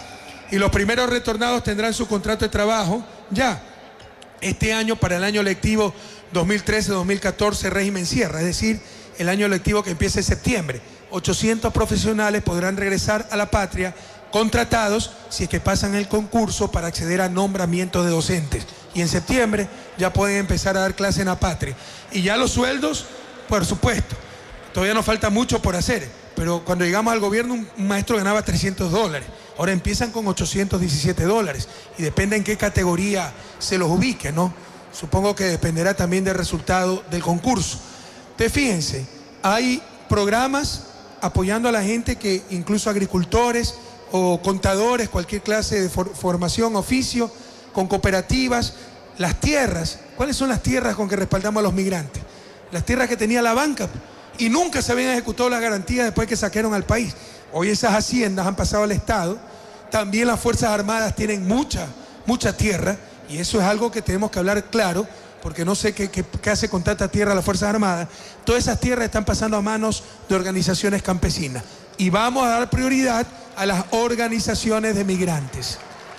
Y los primeros retornados tendrán su contrato de trabajo ya este año para el año lectivo dos mil trece dos mil catorce régimen sierra, es decir, el año lectivo que empieza en septiembre. ochocientos profesionales podrán regresar a la patria contratados si es que pasan el concurso para acceder a nombramientos de docentes. Y en septiembre ya pueden empezar a dar clase en la patria. Y ya los sueldos, por supuesto, todavía nos falta mucho por hacer, pero cuando llegamos al gobierno un maestro ganaba trescientos dólares. Ahora empiezan con ochocientos diecisiete dólares y depende en qué categoría se los ubique, ¿no? Supongo que dependerá también del resultado del concurso. Entonces, fíjense, hay programas apoyando a la gente que incluso agricultores o contadores, cualquier clase de for formación, oficio, con cooperativas, las tierras. ¿Cuáles son las tierras con que respaldamos a los migrantes? Las tierras que tenía la banca y nunca se habían ejecutado las garantías después que saquearon al país. Hoy esas haciendas han pasado al Estado. También las Fuerzas Armadas tienen mucha, mucha tierra y eso es algo que tenemos que hablar claro, porque no sé qué, qué, qué hace con tanta tierra las Fuerzas Armadas. Todas esas tierras están pasando a manos de organizaciones campesinas y vamos a dar prioridad a las organizaciones de migrantes.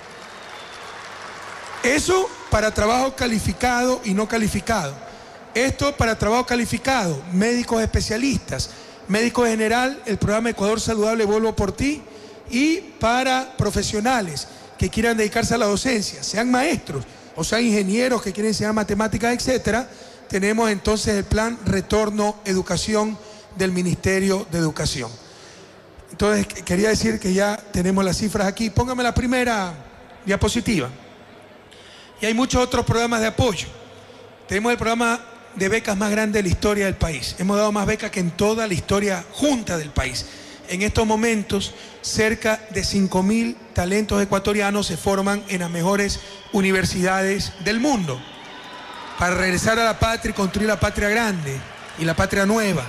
Eso para trabajo calificado y no calificado. Esto para trabajo calificado, médicos especialistas, médico general, el programa Ecuador Saludable, Vuelvo por Ti, y para profesionales que quieran dedicarse a la docencia, sean maestros o sean ingenieros que quieren enseñar matemáticas, etcétera, tenemos entonces el plan Retorno Educación del Ministerio de Educación. Entonces, quería decir que ya tenemos las cifras aquí. Póngame la primera diapositiva. Y hay muchos otros programas de apoyo. Tenemos el programa de becas más grande de la historia del país. Hemos dado más becas que en toda la historia junta del país. En estos momentos, cerca de cinco mil talentos ecuatorianos se forman en las mejores universidades del mundo para regresar a la patria y construir la patria grande y la patria nueva.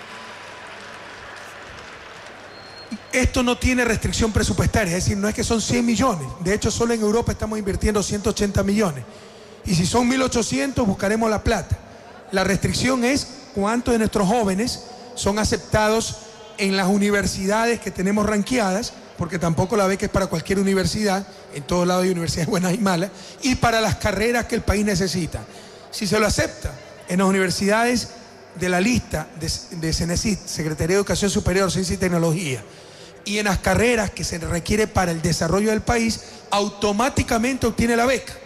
Esto no tiene restricción presupuestaria, es decir, no es que son cien millones. De hecho, solo en Europa estamos invirtiendo ciento ochenta millones. Y si son mil ochocientos, buscaremos la plata. La restricción es cuántos de nuestros jóvenes son aceptados en las universidades que tenemos ranqueadas, porque tampoco la beca es para cualquier universidad, en todos lados hay universidades buenas y malas, y para las carreras que el país necesita. Si se lo acepta en las universidades de la lista de, de CENESID, Secretaría de Educación Superior, Ciencia y Tecnología, y en las carreras que se requiere para el desarrollo del país, automáticamente obtiene la beca.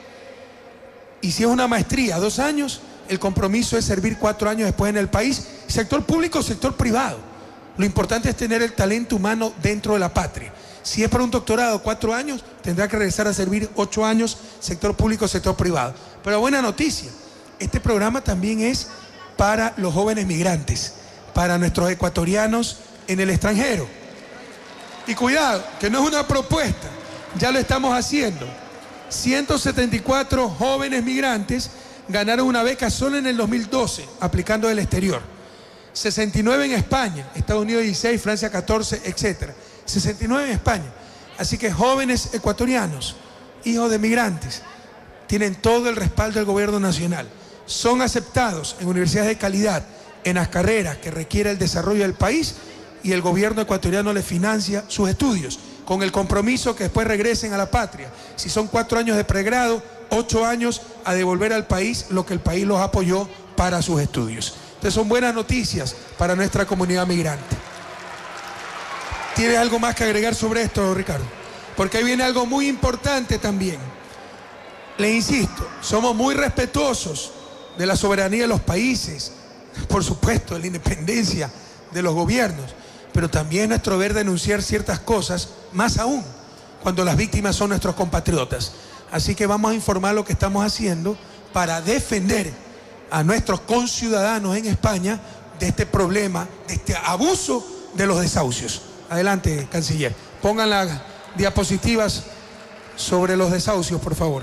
Y si es una maestría, dos años, el compromiso es servir cuatro años después en el país, sector público o sector privado. Lo importante es tener el talento humano dentro de la patria. Si es para un doctorado, cuatro años, tendrá que regresar a servir ocho años, sector público o sector privado. Pero buena noticia, este programa también es para los jóvenes migrantes, para nuestros ecuatorianos en el extranjero. Y cuidado, que no es una propuesta, ya lo estamos haciendo. ciento setenta y cuatro jóvenes migrantes ganaron una beca solo en el dos mil doce, aplicando del exterior. sesenta y nueve en España, Estados Unidos dieciséis, Francia catorce, etcétera. sesenta y nueve en España. Así que jóvenes ecuatorianos, hijos de migrantes, tienen todo el respaldo del gobierno nacional. Son aceptados en universidades de calidad, en las carreras que requiere el desarrollo del país, y el gobierno ecuatoriano les financia sus estudios, con el compromiso que después regresen a la patria. Si son cuatro años de pregrado, ocho años a devolver al país lo que el país los apoyó para sus estudios. Entonces son buenas noticias para nuestra comunidad migrante. ¿Tienes algo más que agregar sobre esto, Ricardo? Porque ahí viene algo muy importante también. Le insisto, somos muy respetuosos de la soberanía de los países, por supuesto, de la independencia de los gobiernos, pero también es nuestro deber denunciar ciertas cosas, más aún cuando las víctimas son nuestros compatriotas. Así que vamos a informar lo que estamos haciendo para defender a nuestros conciudadanos en España de este problema, de este abuso de los desahucios. Adelante, canciller. Pongan las diapositivas sobre los desahucios, por favor.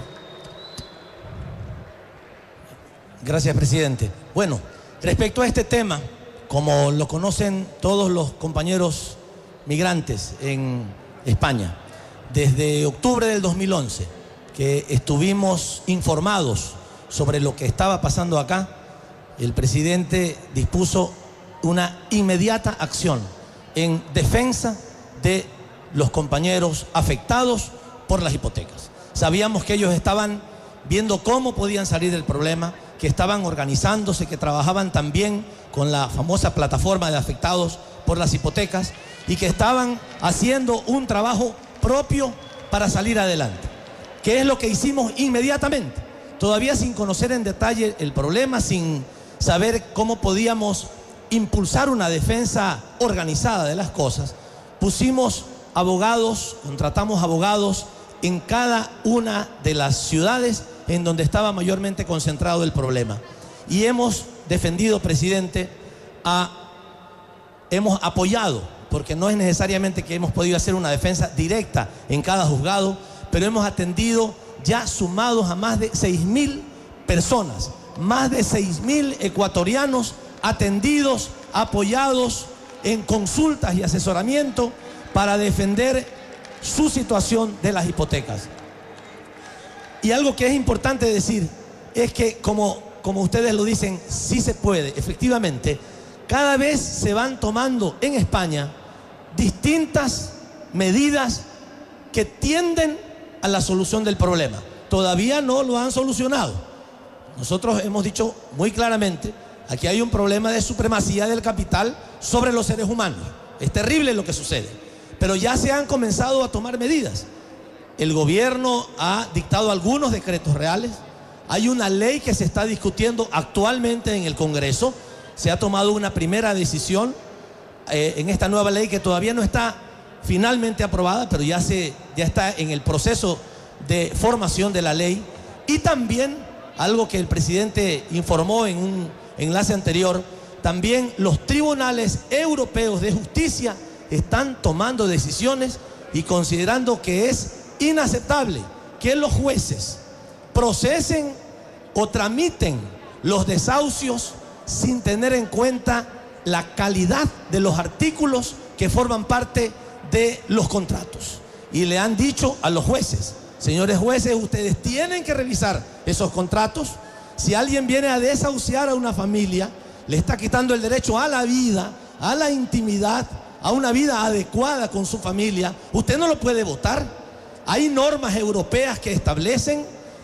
Gracias, presidente. Bueno, respecto a este tema, como lo conocen todos los compañeros migrantes en España, desde octubre del dos mil once, que estuvimos informados sobre lo que estaba pasando acá, el presidente dispuso una inmediata acción en defensa de los compañeros afectados por las hipotecas. Sabíamos que ellos estaban viendo cómo podían salir del problema, que estaban organizándose, que trabajaban también con la famosa plataforma de afectados por las hipotecas y que estaban haciendo un trabajo propio para salir adelante. ¿Qué es lo que hicimos inmediatamente? Todavía sin conocer en detalle el problema, sin saber cómo podíamos impulsar una defensa organizada de las cosas, pusimos abogados, contratamos abogados en cada una de las ciudades en donde estaba mayormente concentrado el problema. Y hemos defendido, presidente, a, hemos apoyado, porque no es necesariamente que hemos podido hacer una defensa directa en cada juzgado, pero hemos atendido ya sumados a más de seis mil personas, más de seis mil ecuatorianos atendidos, apoyados en consultas y asesoramiento para defender su situación de las hipotecas. Y algo que es importante decir es que, como, como ustedes lo dicen, sí se puede, efectivamente, cada vez se van tomando en España distintas medidas que tienden a la solución del problema. Todavía no lo han solucionado. Nosotros hemos dicho muy claramente, aquí hay un problema de supremacía del capital sobre los seres humanos. Es terrible lo que sucede, pero ya se han comenzado a tomar medidas. El gobierno ha dictado algunos decretos reales. Hay una ley que se está discutiendo actualmente en el Congreso. Se ha tomado una primera decisión eh, en esta nueva ley que todavía no está finalmente aprobada, pero ya, se, ya está en el proceso de formación de la ley. Y también, algo que el presidente informó en un enlace anterior, también los tribunales europeos de justicia están tomando decisiones y considerando que es inaceptable que los jueces procesen o tramiten los desahucios sin tener en cuenta la calidad de los artículos que forman parte de los contratos. Y le han dicho a los jueces: señores jueces, ustedes tienen que revisar esos contratos. Si alguien viene a desahuciar a una familia, le está quitando el derecho a la vida, a la intimidad, a una vida adecuada con su familia. Usted no lo puede votar. Hay normas europeas que establecen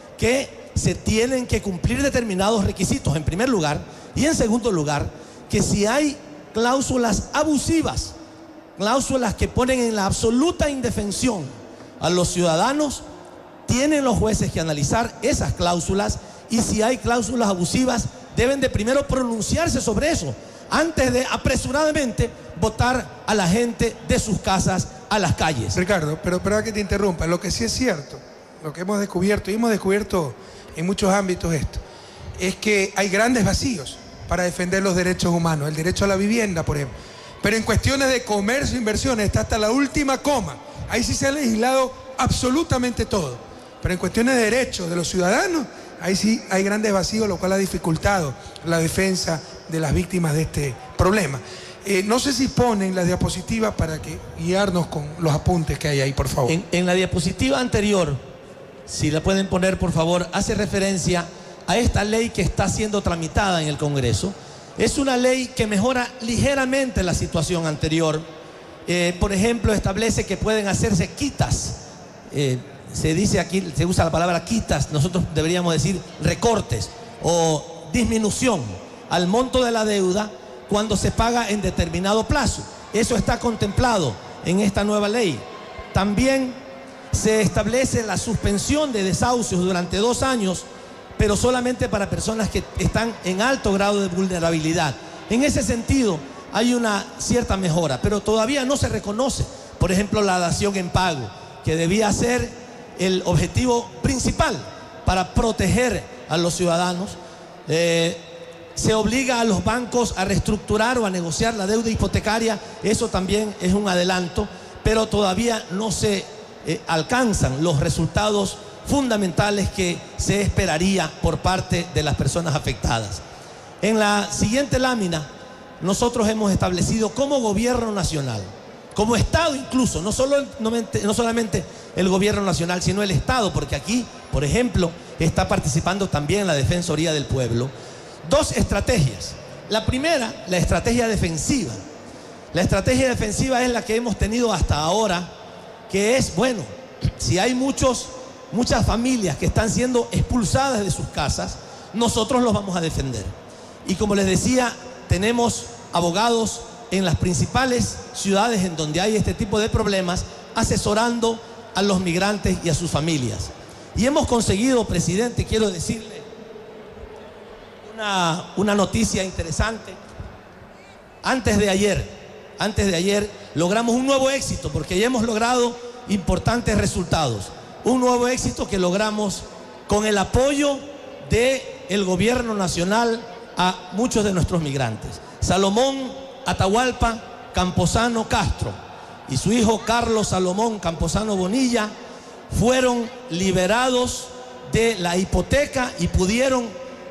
que se tienen que cumplir determinados requisitos, en primer lugar, y en segundo lugar, que si hay cláusulas abusivas, cláusulas que ponen en la absoluta indefensión a los ciudadanos, tienen los jueces que analizar esas cláusulas, y si hay cláusulas abusivas, deben de primero pronunciarse sobre eso, antes de apresuradamente votar a la gente de sus casas a las calles. Ricardo, pero perdón que te interrumpa. Lo que sí es cierto, lo que hemos descubierto, y hemos descubierto en muchos ámbitos esto, es que hay grandes vacíos para defender los derechos humanos, el derecho a la vivienda, por ejemplo. Pero en cuestiones de comercio e inversiones está hasta la última coma. Ahí sí se ha legislado absolutamente todo. Pero en cuestiones de derechos de los ciudadanos, ahí sí hay grandes vacíos, lo cual ha dificultado la defensa de las víctimas de este problema. Eh, no sé si ponen la diapositiva para que guiarnos con los apuntes que hay ahí, por favor. En, en la diapositiva anterior, si la pueden poner, por favor, hace referencia a esta ley que está siendo tramitada en el Congreso. Es una ley que mejora ligeramente la situación anterior. Eh, por ejemplo, establece que pueden hacerse quitas. Eh, se dice aquí, se usa la palabra quitas, nosotros deberíamos decir recortes o disminución al monto de la deuda cuando se paga en determinado plazo. Eso está contemplado en esta nueva ley. También se establece la suspensión de desahucios durante dos años, pero solamente para personas que están en alto grado de vulnerabilidad. En ese sentido, hay una cierta mejora, pero todavía no se reconoce, por ejemplo, la dación en pago, que debía ser el objetivo principal para proteger a los ciudadanos. Eh, se obliga a los bancos a reestructurar o a negociar la deuda hipotecaria. Eso también es un adelanto, pero todavía no se eh, alcanzan los resultados fundamentales que se esperaría por parte de las personas afectadas. En la siguiente lámina, nosotros hemos establecido como gobierno nacional, como Estado incluso, no, solo, no, no solamente el gobierno nacional, sino el Estado, porque aquí, por ejemplo, está participando también la Defensoría del Pueblo, dos estrategias. La primera, la estrategia defensiva. La estrategia defensiva es la que hemos tenido hasta ahora, que es, bueno, si hay muchos, muchas familias que están siendo expulsadas de sus casas, nosotros los vamos a defender. Y como les decía, tenemos abogados en las principales ciudades en donde hay este tipo de problemas, asesorando a los migrantes y a sus familias. Y hemos conseguido, presidente, quiero decirle una, una noticia interesante. Antes de ayer, antes de ayer logramos un nuevo éxito, porque ya hemos logrado importantes resultados. Un nuevo éxito que logramos con el apoyo del gobierno nacional a muchos de nuestros migrantes. Salomón Atahualpa Camposano Castro y su hijo Carlos Salomón Camposano Bonilla fueron liberados de la hipoteca y pudieron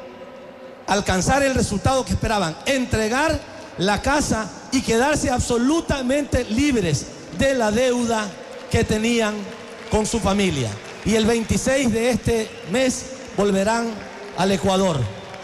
alcanzar el resultado que esperaban: entregar la casa y quedarse absolutamente libres de la deuda que tenían con su familia. Y el veintiséis de este mes volverán al Ecuador.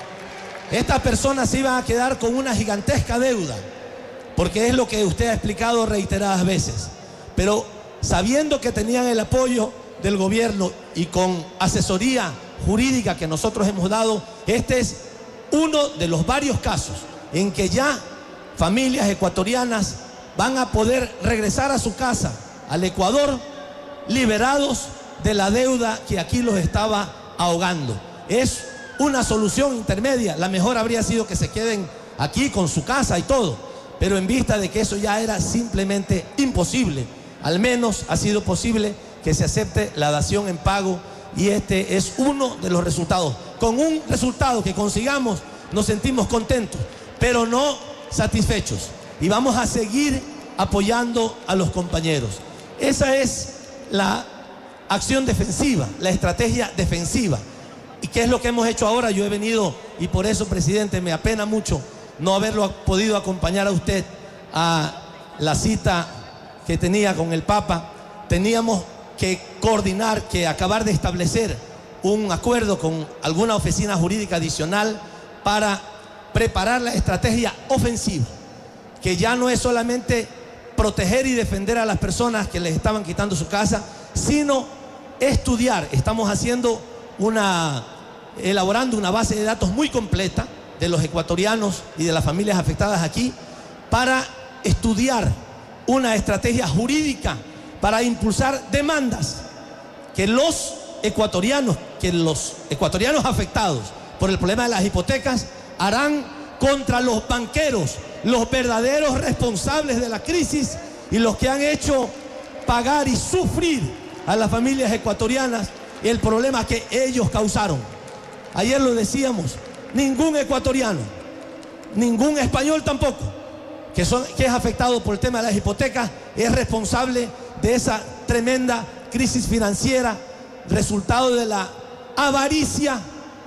Estas personas se iban a quedar con una gigantesca deuda, porque es lo que usted ha explicado reiteradas veces. Pero sabiendo que tenían el apoyo del gobierno y con asesoría jurídica que nosotros hemos dado, este es uno de los varios casos en que ya familias ecuatorianas van a poder regresar a su casa, al Ecuador, liberados de la deuda que aquí los estaba ahogando. Es una solución intermedia. La mejor habría sido que se queden aquí con su casa y todo, pero en vista de que eso ya era simplemente imposible, al menos ha sido posible que se acepte la dación en pago, y este es uno de los resultados. Con un resultado que consigamos nos sentimos contentos, pero no satisfechos, y vamos a seguir apoyando a los compañeros. Esa es la acción defensiva, la estrategia defensiva. ¿Y qué es lo que hemos hecho ahora? Yo he venido, y por eso, presidente, me apena mucho no haberlo podido acompañar a usted a la cita que tenía con el Papa. Teníamos que coordinar, que acabar de establecer un acuerdo con alguna oficina jurídica adicional para preparar la estrategia ofensiva, que ya no es solamente proteger y defender a las personas que les estaban quitando su casa, sino estudiar. Estamos haciendo una, elaborando una base de datos muy completa de los ecuatorianos y de las familias afectadas aquí, para estudiar una estrategia jurídica para impulsar demandas que los ecuatorianos, que los ecuatorianos afectados por el problema de las hipotecas harán contra los banqueros, los verdaderos responsables de la crisis y los que han hecho pagar y sufrir a las familias ecuatorianas el problema que ellos causaron. Ayer lo decíamos, ningún ecuatoriano, ningún español tampoco, que, son, que es afectado por el tema de las hipotecas, es responsable de esa tremenda crisis financiera, resultado de la avaricia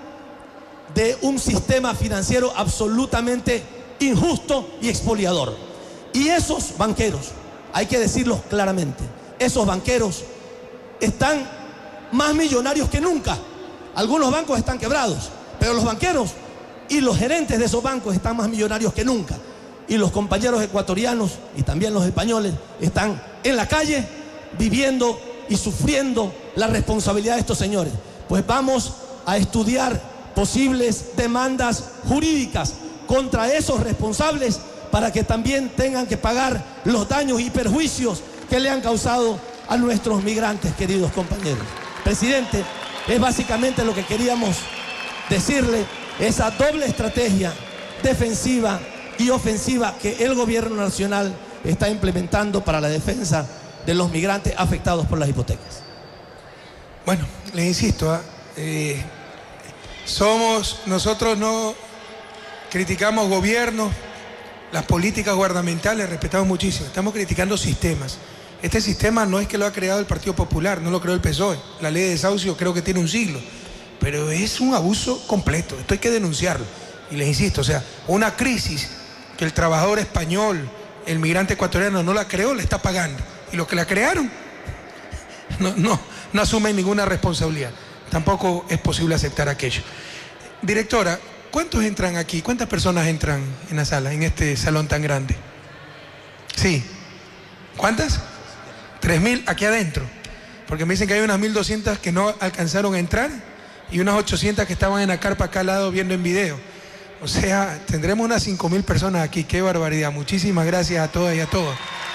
de un sistema financiero absolutamente injusto y expoliador. Y esos banqueros, hay que decirlo claramente, esos banqueros están más millonarios que nunca. Algunos bancos están quebrados, pero los banqueros y los gerentes de esos bancos están más millonarios que nunca. Y los compañeros ecuatorianos y también los españoles están en la calle viviendo y sufriendo la responsabilidad de estos señores. Pues vamos a estudiar posibles demandas jurídicas contra esos responsables para que también tengan que pagar los daños y perjuicios que le han causado a nuestros migrantes, queridos compañeros. Presidente, es básicamente lo que queríamos decirle, esa doble estrategia defensiva y ofensiva que el gobierno nacional está implementando para la defensa de los migrantes afectados por las hipotecas. Bueno, les insisto, ¿eh? Eh, somos, nosotros no criticamos gobiernos, las políticas gubernamentales, respetamos muchísimo, estamos criticando sistemas. Este sistema no es que lo ha creado el Partido Popular, no lo creó el P S O E, la ley de desahucio creo que tiene un siglo, pero es un abuso completo, esto hay que denunciarlo. Y les insisto, o sea, una crisis que el trabajador español, el migrante ecuatoriano no la creó, le está pagando. Y los que la crearon no, no, no asumen ninguna responsabilidad. Tampoco es posible aceptar aquello. Directora, ¿cuántos entran aquí? ¿Cuántas personas entran en la sala, en este salón tan grande? Sí. ¿Cuántas? Tres mil aquí adentro. porque me dicen que hay unas mil doscientas que no alcanzaron a entrar y unas ochocientas que estaban en la carpa acá al lado viendo en video. O sea, tendremos unas cinco mil personas aquí. ¡Qué barbaridad! Muchísimas gracias a todas y a todos.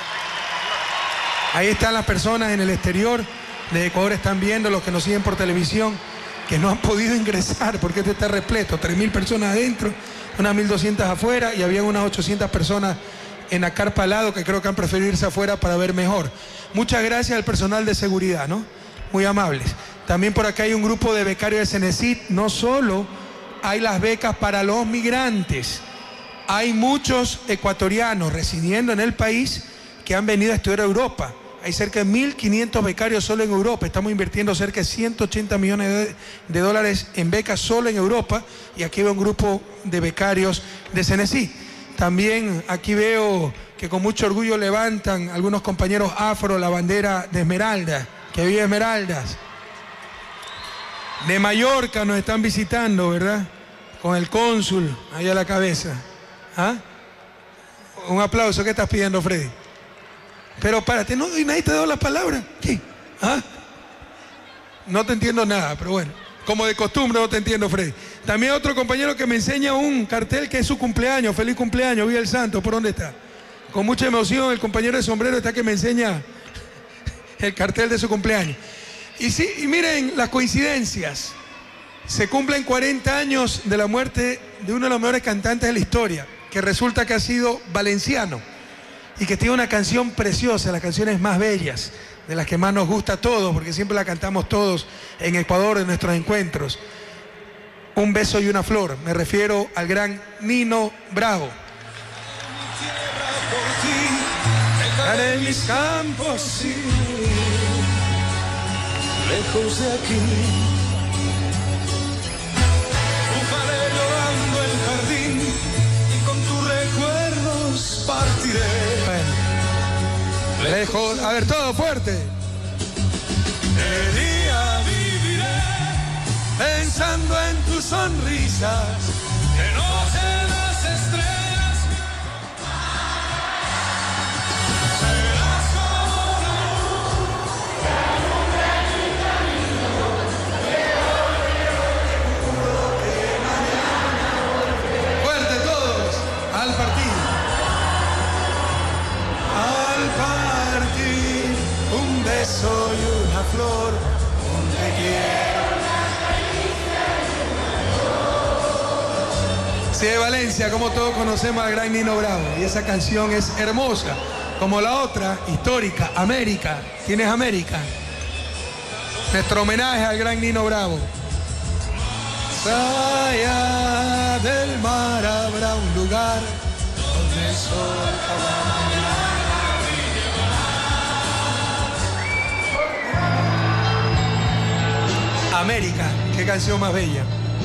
Ahí están las personas en el exterior de Ecuador, están viendo, los que nos siguen por televisión, que no han podido ingresar porque este está repleto. tres mil personas adentro, unas mil doscientas afuera y había unas ochocientas personas en la carpa al lado que creo que han preferido irse afuera para ver mejor. Muchas gracias al personal de seguridad, ¿no? Muy amables. También por acá hay un grupo de becarios de Cenecit. No solo hay las becas para los migrantes, hay muchos ecuatorianos residiendo en el país que han venido a estudiar a Europa. Hay cerca de mil quinientos becarios solo en Europa. Estamos invirtiendo cerca de ciento ochenta millones de, de dólares en becas solo en Europa. Y aquí veo un grupo de becarios de Cenecit. También aquí veo que con mucho orgullo levantan algunos compañeros afro la bandera de Esmeralda, que vive Esmeraldas. De Mallorca nos están visitando, ¿verdad? Con el cónsul ahí a la cabeza. ¿Ah? Un aplauso. ¿Qué estás pidiendo, Freddy? Pero párate, no, y nadie te da la palabra. ¿Qué? ¿Ah? No te entiendo nada, pero bueno. Como de costumbre no te entiendo, Freddy. También otro compañero que me enseña un cartel que es su cumpleaños. Feliz cumpleaños, viva el santo. ¿Por dónde está? Con mucha emoción, el compañero de sombrero está que me enseña el cartel de su cumpleaños. Y sí, y miren las coincidencias. Se cumplen cuarenta años de la muerte de uno de los mejores cantantes de la historia, que resulta que ha sido valenciano y que tiene una canción preciosa, las canciones más bellas, de las que más nos gusta a todos, porque siempre la cantamos todos en Ecuador en nuestros encuentros. Un beso y una flor. Me refiero al gran Nino Bravo. Dejaré mis campos, sí, lejos de aquí. Bufaré llorando el jardín y con tus recuerdos partiré. Bueno, lejos, a ver, todo fuerte. De día viviré pensando en tus sonrisas, de noche las estrellas. Serás como la luz que alumbra mi camino. Fuerte todos, al partido. Al partir, un beso y una flor, un te quiero. Sí, de Valencia, como todos conocemos al gran Nino Bravo, y esa canción es hermosa, como la otra, histórica, América. ¿Quién es América? Nuestro homenaje al gran Nino Bravo. Allá del mar habrá un lugar donde el sol cada mañana. América, qué canción más bella.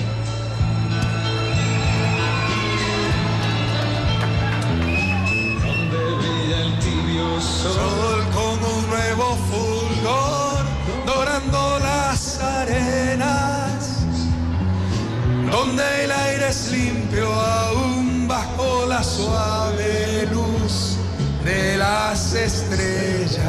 Sol con un nuevo fulgor, dorando las arenas, donde el aire es limpio aún bajo la suave luz de las estrellas,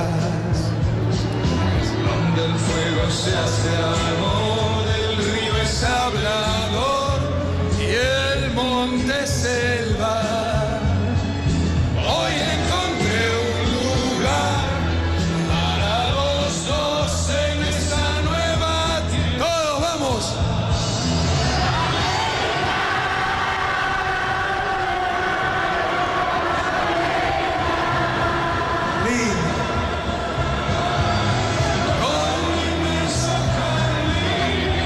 donde el fuego se hace amor, el río es hablador y el monte selva. Hoy encontré un lugar para los dos en esta nueva tierra. Todos vamos. Lindo. Con inmenso jardín.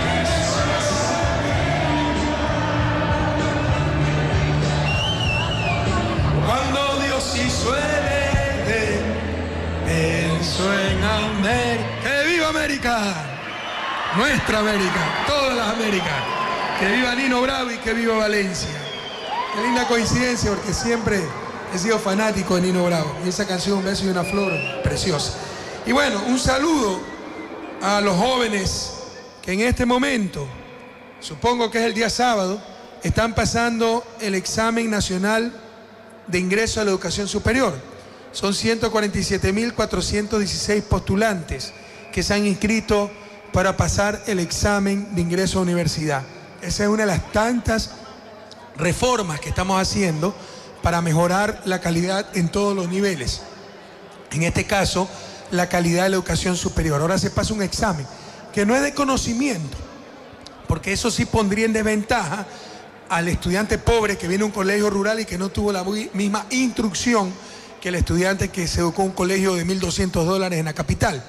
Cuando Dios hizo el Edén, pensó en América. ¡Que viva América! Nuestra América, todas las Américas. Que viva Nino Bravo y que viva Valencia. Qué linda coincidencia, porque siempre he sido fanático de Nino Bravo. Y esa canción, Un beso y una flor, preciosa. Y bueno, un saludo a los jóvenes que en este momento, supongo que es el día sábado, están pasando el examen nacional de ingreso a la educación superior. Son ciento cuarenta y siete mil cuatrocientos dieciséis postulantes que se han inscrito para pasar el examen de ingreso a universidad. Esa es una de las tantas reformas que estamos haciendo para mejorar la calidad en todos los niveles. En este caso, la calidad de la educación superior. Ahora se pasa un examen que no es de conocimiento, porque eso sí pondría en desventaja al estudiante pobre que viene a un colegio rural y que no tuvo la misma instrucción que el estudiante que se educó en un colegio de mil doscientos dólares en la capital.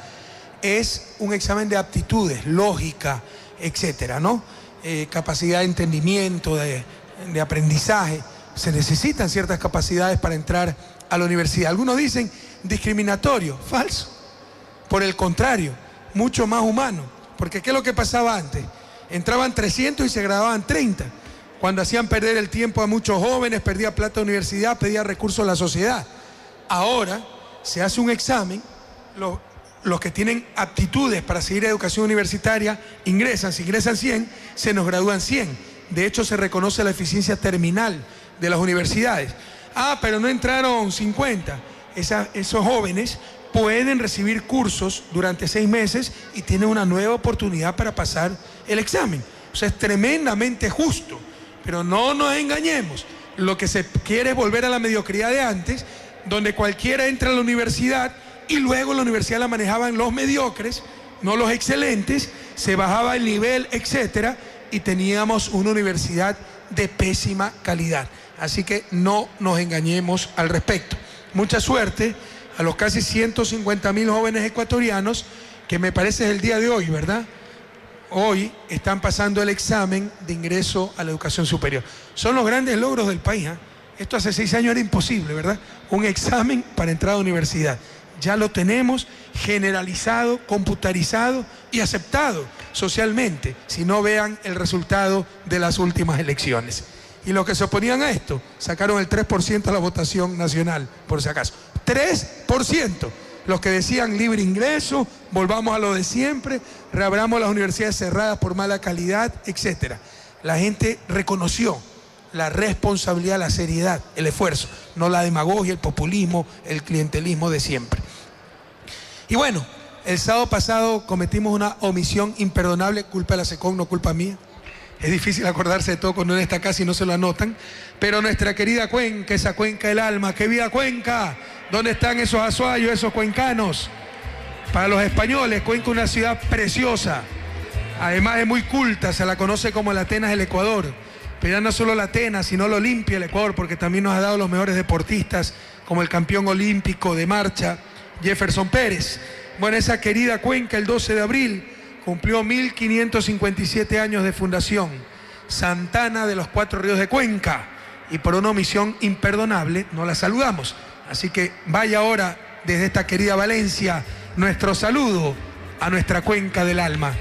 Es un examen de aptitudes, lógica, etcétera, ¿no? Eh, capacidad de entendimiento, de, de aprendizaje. Se necesitan ciertas capacidades para entrar a la universidad. Algunos dicen discriminatorio, falso. Por el contrario, mucho más humano. Porque ¿qué es lo que pasaba antes? Entraban trescientos y se graduaban treinta. Cuando hacían perder el tiempo a muchos jóvenes, perdía plata de universidad, pedía recursos a la sociedad. Ahora se hace un examen, los, los que tienen aptitudes para seguir educación universitaria ingresan, si ingresan cien, se nos gradúan cien. De hecho, se reconoce la eficiencia terminal de las universidades. Ah, pero no entraron cincuenta. Esa, esos jóvenes pueden recibir cursos durante seis meses y tienen una nueva oportunidad para pasar el examen. O sea, es tremendamente justo. Pero no nos engañemos, lo que se quiere es volver a la mediocridad de antes, donde cualquiera entra a la universidad y luego la universidad la manejaban los mediocres, no los excelentes, se bajaba el nivel, etcétera, y teníamos una universidad de pésima calidad. Así que no nos engañemos al respecto. Mucha suerte a los casi ciento cincuenta mil jóvenes ecuatorianos, que me parece es el día de hoy, ¿verdad? Hoy están pasando el examen de ingreso a la educación superior. Son los grandes logros del país, ¿eh? Esto hace seis años era imposible, ¿verdad? Un examen para entrar a la universidad. Ya lo tenemos generalizado, computarizado y aceptado socialmente, si no vean el resultado de las últimas elecciones. Y los que se oponían a esto sacaron el tres por ciento a la votación nacional, por si acaso. tres por ciento. Los que decían libre ingreso, volvamos a lo de siempre, reabramos las universidades cerradas por mala calidad, etcétera. La gente reconoció la responsabilidad, la seriedad, el esfuerzo, no la demagogia, el populismo, el clientelismo de siempre. Y bueno, el sábado pasado cometimos una omisión imperdonable, culpa de la SECON, no culpa mía. Es difícil acordarse de todo cuando uno está acá si no se lo anotan. Pero nuestra querida Cuenca, esa Cuenca del alma, ¡que viva Cuenca! ¿Dónde están esos azuayos, esos cuencanos? Para los españoles, Cuenca es una ciudad preciosa. Además es muy culta, se la conoce como la Atenas del Ecuador. Pero ya no solo la Atenas, sino lo limpia el Ecuador, porque también nos ha dado los mejores deportistas, como el campeón olímpico de marcha, Jefferson Pérez. Bueno, esa querida Cuenca, el doce de abril, cumplió mil quinientos cincuenta y siete años de fundación. Santana de los Cuatro Ríos de Cuenca. Y por una omisión imperdonable, no la saludamos. Así que vaya ahora desde esta querida Valencia nuestro saludo a nuestra Cuenca del alma.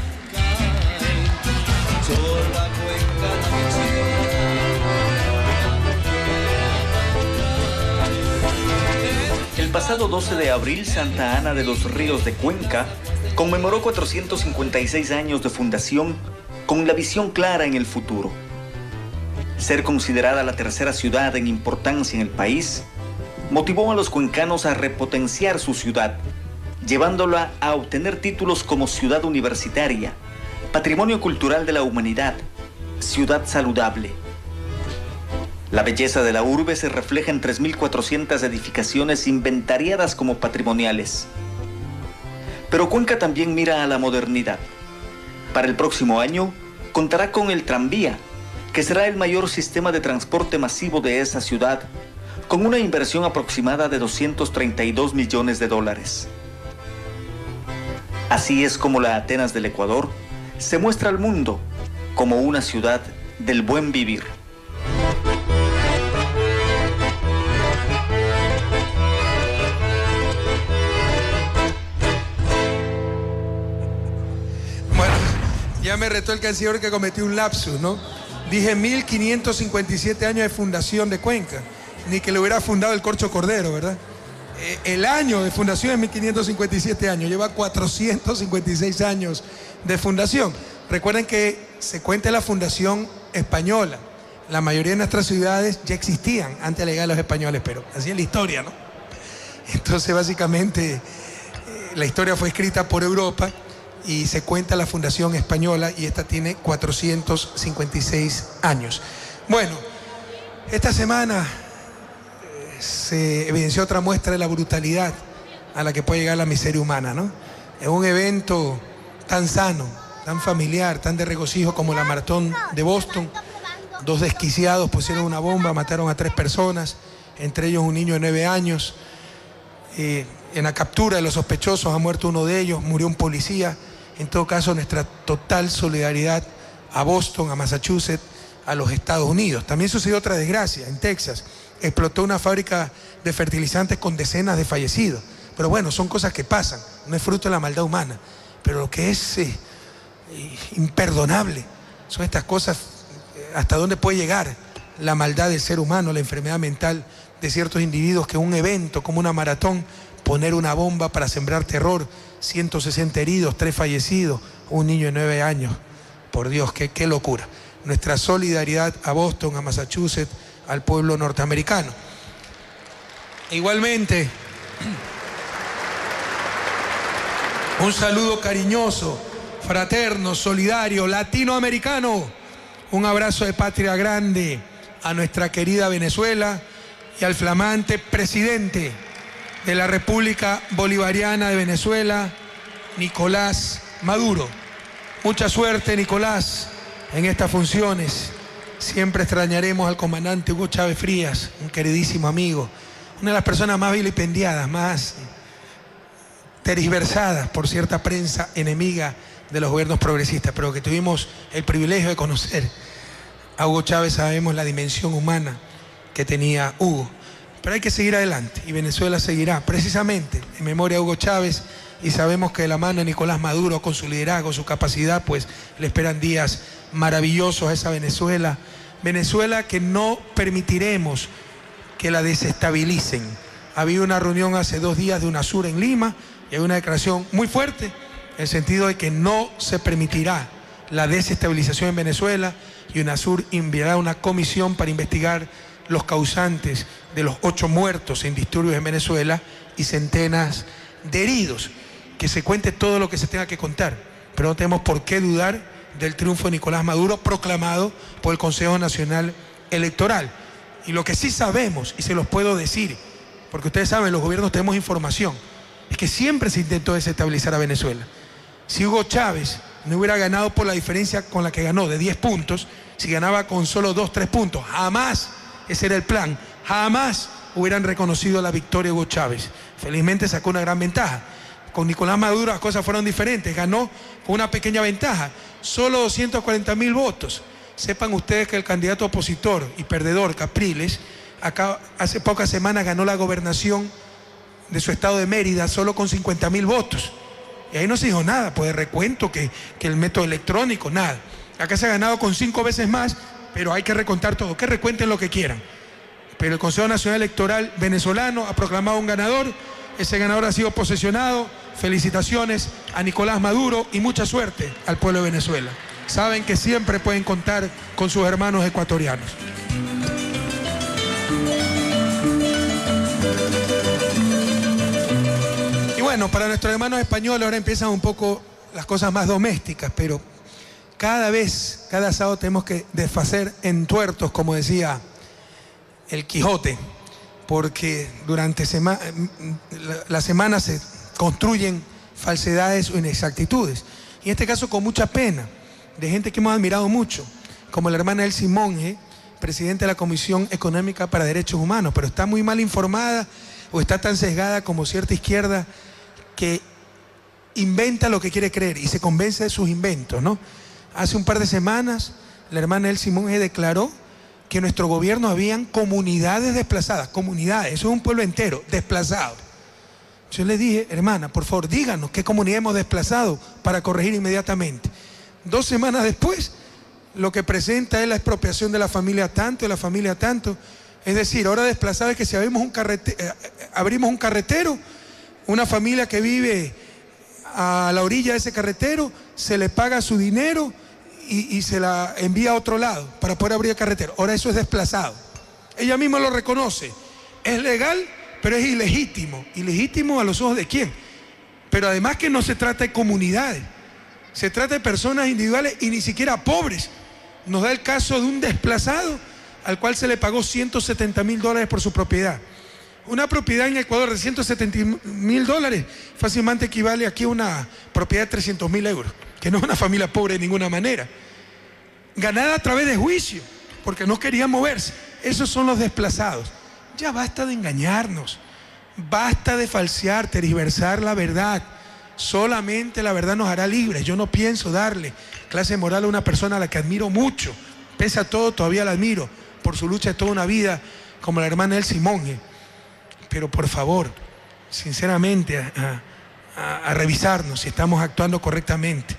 El pasado doce de abril, Santa Ana de los Ríos de Cuenca conmemoró cuatrocientos cincuenta y seis años de fundación con la visión clara en el futuro. Ser considerada la tercera ciudad en importancia en el país motivó a los cuencanos a repotenciar su ciudad, llevándola a obtener títulos como ciudad universitaria, patrimonio cultural de la humanidad, ciudad saludable. La belleza de la urbe se refleja en tres mil cuatrocientas edificaciones inventariadas como patrimoniales. Pero Cuenca también mira a la modernidad. Para el próximo año contará con el tranvía, que será el mayor sistema de transporte masivo de esa ciudad, con una inversión aproximada de doscientos treinta y dos millones de dólares. Así es como la Atenas del Ecuador se muestra al mundo como una ciudad del buen vivir. Bueno, ya me retó el canciller que cometí un lapsus, ¿no? Dije mil quinientos cincuenta y siete años de fundación de Cuenca. Ni que lo hubiera fundado el Corcho Cordero, ¿verdad? Eh, el año de fundación es mil quinientos cincuenta y siete años, lleva cuatrocientos cincuenta y seis años de fundación. Recuerden que se cuenta la fundación española. La mayoría de nuestras ciudades ya existían antes de la llegada de los españoles, pero así es la historia, ¿no? Entonces, básicamente, eh, la historia fue escrita por Europa y se cuenta la fundación española, y esta tiene cuatrocientos cincuenta y seis años. Bueno, esta semana eh, se evidenció otra muestra de la brutalidad a la que puede llegar la miseria humana, ¿no? En un evento tan sano, tan familiar, tan de regocijo como la maratón de Boston, dos desquiciados pusieron una bomba, mataron a tres personas, entre ellos un niño de nueve años. Eh, en la captura de los sospechosos ha muerto uno de ellos, murió un policía. En todo caso, nuestra total solidaridad a Boston, a Massachusetts, a los Estados Unidos. También sucedió otra desgracia en Texas. Explotó una fábrica de fertilizantes con decenas de fallecidos. Pero bueno, son cosas que pasan, no es fruto de la maldad humana. Pero lo que es eh, imperdonable son estas cosas, eh, hasta dónde puede llegar la maldad del ser humano, la enfermedad mental de ciertos individuos, que un evento como una maratón, poner una bomba para sembrar terror, ciento sesenta heridos, tres fallecidos, un niño de nueve años. Por Dios, qué, qué locura. Nuestra solidaridad a Boston, a Massachusetts, al pueblo norteamericano. Igualmente, un saludo cariñoso, fraterno, solidario, latinoamericano. Un abrazo de patria grande a nuestra querida Venezuela y al flamante presidente de la República Bolivariana de Venezuela, Nicolás Maduro. Mucha suerte, Nicolás, en estas funciones. Siempre extrañaremos al comandante Hugo Chávez Frías, un queridísimo amigo, una de las personas más vilipendiadas, más tergiversadas por cierta prensa enemiga de los gobiernos progresistas, pero que tuvimos el privilegio de conocer a Hugo Chávez. Sabemos la dimensión humana que tenía Hugo. Pero hay que seguir adelante y Venezuela seguirá precisamente en memoria de Hugo Chávez, y sabemos que de la mano de Nicolás Maduro, con su liderazgo, su capacidad, pues le esperan días maravillosos a esa Venezuela. Venezuela que no permitiremos que la desestabilicen. Había una reunión hace dos días de UNASUR en Lima y hay una declaración muy fuerte en el sentido de que no se permitirá la desestabilización en Venezuela, y UNASUR enviará una comisión para investigar los causantes de los ocho muertos en disturbios en Venezuela y centenas de heridos. Que se cuente todo lo que se tenga que contar, pero no tenemos por qué dudar del triunfo de Nicolás Maduro proclamado por el Consejo Nacional Electoral. Y lo que sí sabemos, y se los puedo decir, porque ustedes saben, los gobiernos tenemos información, es que siempre se intentó desestabilizar a Venezuela. Si Hugo Chávez no hubiera ganado por la diferencia con la que ganó, de diez puntos, si ganaba con solo dos, tres puntos, jamás, ese era el plan, jamás hubieran reconocido la victoria de Hugo Chávez. Felizmente sacó una gran ventaja. Con Nicolás Maduro las cosas fueron diferentes, ganó con una pequeña ventaja, solo doscientos cuarenta mil votos. Sepan ustedes que el candidato opositor y perdedor, Capriles, acá hace pocas semanas ganó la gobernación de su estado de Mérida solo con cincuenta mil votos. Y ahí no se dijo nada, pues de recuento, que, que el método electrónico, nada. Acá se ha ganado con cinco veces más, pero hay que recontar todo, que recuenten lo que quieran. Pero el Consejo Nacional Electoral venezolano ha proclamado un ganador, ese ganador ha sido posesionado. Felicitaciones a Nicolás Maduro y mucha suerte al pueblo de Venezuela. Saben que siempre pueden contar con sus hermanos ecuatorianos. Y bueno, para nuestros hermanos españoles ahora empiezan un poco las cosas más domésticas, pero cada vez, cada sábado tenemos que desfacer entuertos, como decía el Quijote, porque durante sema la, la semana se construyen falsedades o inexactitudes. Y en este caso con mucha pena, de gente que hemos admirado mucho, como la hermana Elsie Monge, presidenta de la Comisión Económica para Derechos Humanos, pero está muy mal informada o está tan sesgada como cierta izquierda que inventa lo que quiere creer y se convence de sus inventos, ¿no? Hace un par de semanas la hermana Elsie Monge declaró que en nuestro gobierno habían comunidades desplazadas, comunidades, eso es un pueblo entero, desplazado. Yo le dije, hermana, por favor, díganos qué comunidad hemos desplazado para corregir inmediatamente. Dos semanas después, lo que presenta es la expropiación de la familia tanto, de la familia tanto. Es decir, ahora desplazado es que si abrimos un, carrete, eh, abrimos un carretero, una familia que vive a la orilla de ese carretero, se le paga su dinero y, y se la envía a otro lado para poder abrir el carretero. Ahora eso es desplazado. Ella misma lo reconoce. Es legal, pero es ilegítimo. ¿Ilegítimo a los ojos de quién? Pero además que no se trata de comunidades, se trata de personas individuales y ni siquiera pobres. Nos da el caso de un desplazado al cual se le pagó ciento setenta mil dólares por su propiedad. Una propiedad en Ecuador de ciento setenta mil dólares fácilmente equivale aquí a una propiedad de trescientos mil euros, que no es una familia pobre de ninguna manera. Ganada a través de juicio, porque no quería moverse. Esos son los desplazados. Ya basta de engañarnos, basta de falsear, tergiversar la verdad. Solamente la verdad nos hará libres. Yo no pienso darle clase moral a una persona a la que admiro mucho. Pese a todo, todavía la admiro por su lucha de toda una vida, como la hermana Elsie Monge. Pero por favor, sinceramente, a, a, a revisarnos si estamos actuando correctamente,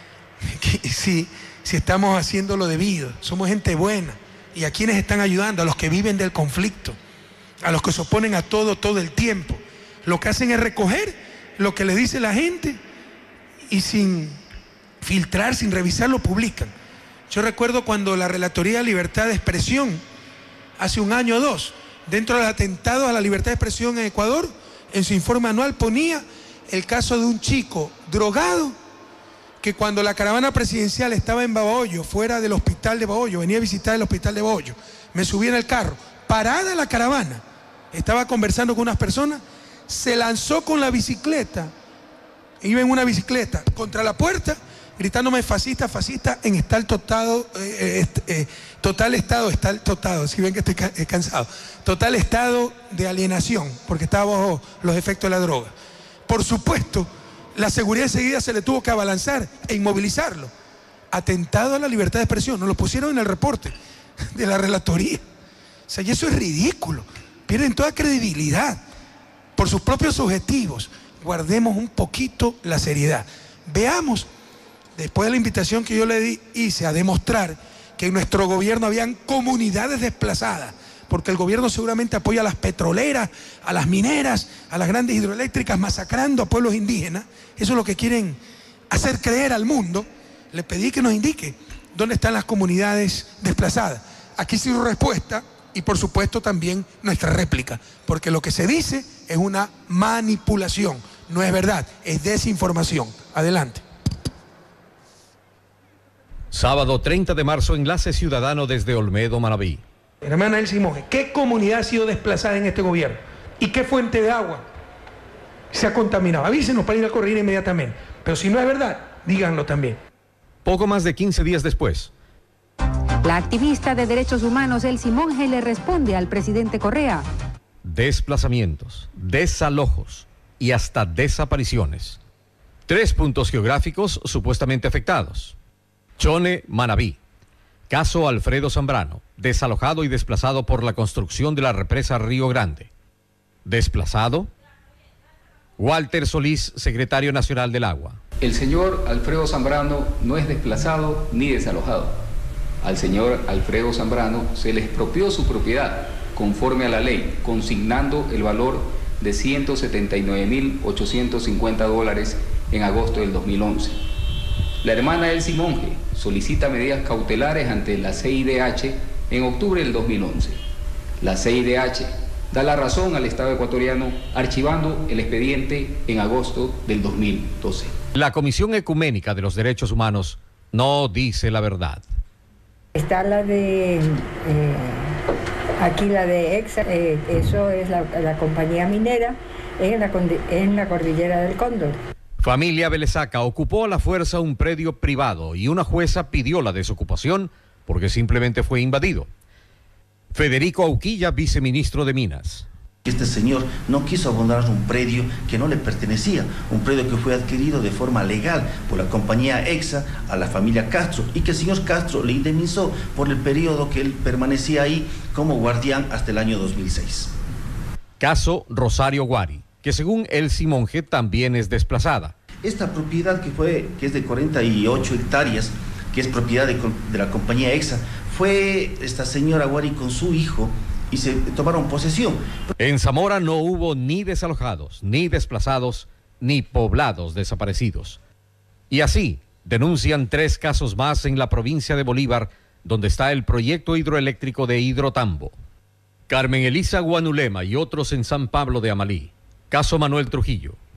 si, si estamos haciendo lo debido. Somos gente buena. ¿Y a quienes están ayudando? A los que viven del conflicto, a los que se oponen a todo, todo el tiempo. Lo que hacen es recoger lo que les dice la gente y sin filtrar, sin revisar, lo publican. Yo recuerdo cuando la Relatoría de Libertad de Expresión, hace un año o dos, dentro de los atentados a la libertad de expresión en Ecuador, en su informe anual ponía el caso de un chico drogado que cuando la caravana presidencial estaba en Babahoyo, fuera del hospital de Babahoyo, venía a visitar el hospital de Babahoyo, me subí en el carro, parada la caravana, estaba conversando con unas personas, se lanzó con la bicicleta, iba en una bicicleta, contra la puerta, gritándome fascista, fascista, en estar totado, eh, eh, eh, total estado, estar totado, si ven que estoy ca cansado, total estado de alienación, porque estaba bajo los efectos de la droga. Por supuesto, la seguridad enseguida se le tuvo que abalanzar e inmovilizarlo. Atentado a la libertad de expresión, nos lo pusieron en el reporte de la relatoría. O sea, y eso es ridículo, pierden toda credibilidad por sus propios objetivos. Guardemos un poquito la seriedad. Veamos, después de la invitación que yo le di, hice a demostrar que en nuestro gobierno habían comunidades desplazadas, porque el gobierno seguramente apoya a las petroleras, a las mineras, a las grandes hidroeléctricas, masacrando a pueblos indígenas. Eso es lo que quieren hacer creer al mundo. Le pedí que nos indique dónde están las comunidades desplazadas. Aquí sí su respuesta y por supuesto también nuestra réplica, porque lo que se dice es una manipulación, no es verdad, es desinformación. Adelante. Sábado treinta de marzo, Enlace Ciudadano desde Olmedo, Manabí. Hermana Elsie Monge, ¿qué comunidad ha sido desplazada en este gobierno? ¿Y qué fuente de agua se ha contaminado? Avísenos para ir a corregir inmediatamente. Pero si no es verdad, díganlo también. Poco más de quince días después. La activista de derechos humanos Elsie Monge le responde al presidente Correa. Desplazamientos, desalojos y hasta desapariciones. Tres puntos geográficos supuestamente afectados. Chone, Manabí. Caso Alfredo Zambrano, desalojado y desplazado por la construcción de la represa Río Grande. Desplazado, Walter Solís, secretario nacional del Agua. El señor Alfredo Zambrano no es desplazado ni desalojado. Al señor Alfredo Zambrano se le expropió su propiedad conforme a la ley, consignando el valor de ciento setenta y nueve mil ochocientos cincuenta dólares en agosto del dos mil once. La hermana Elsie Monge solicita medidas cautelares ante la C I D H en octubre del dos mil once. La C I D H da la razón al Estado ecuatoriano archivando el expediente en agosto del dos mil doce. La Comisión Ecuménica de los Derechos Humanos no dice la verdad. Está la de, eh, aquí la de EXA, eh, eso es la, la compañía minera en la, en la cordillera del Cóndor. Familia Belesaca ocupó a la fuerza un predio privado y una jueza pidió la desocupación porque simplemente fue invadido. Federico Auquilla, viceministro de Minas. Este señor no quiso abonar un predio que no le pertenecía, un predio que fue adquirido de forma legal por la compañía EXA a la familia Castro y que el señor Castro le indemnizó por el periodo que él permanecía ahí como guardián hasta el año dos mil seis. Caso Rosario Guari, que según Elsie Monge también es desplazada. Esta propiedad que, fue, que es de cuarenta y ocho hectáreas, que es propiedad de, de la compañía EXA, fue esta señora Guari con su hijo y se tomaron posesión. En Zamora no hubo ni desalojados, ni desplazados, ni poblados desaparecidos. Y así denuncian tres casos más en la provincia de Bolívar, donde está el proyecto hidroeléctrico de Hidrotambo. Carmen Elisa Guanulema y otros en San Pablo de Amalí. Caso Manuel Trujillo.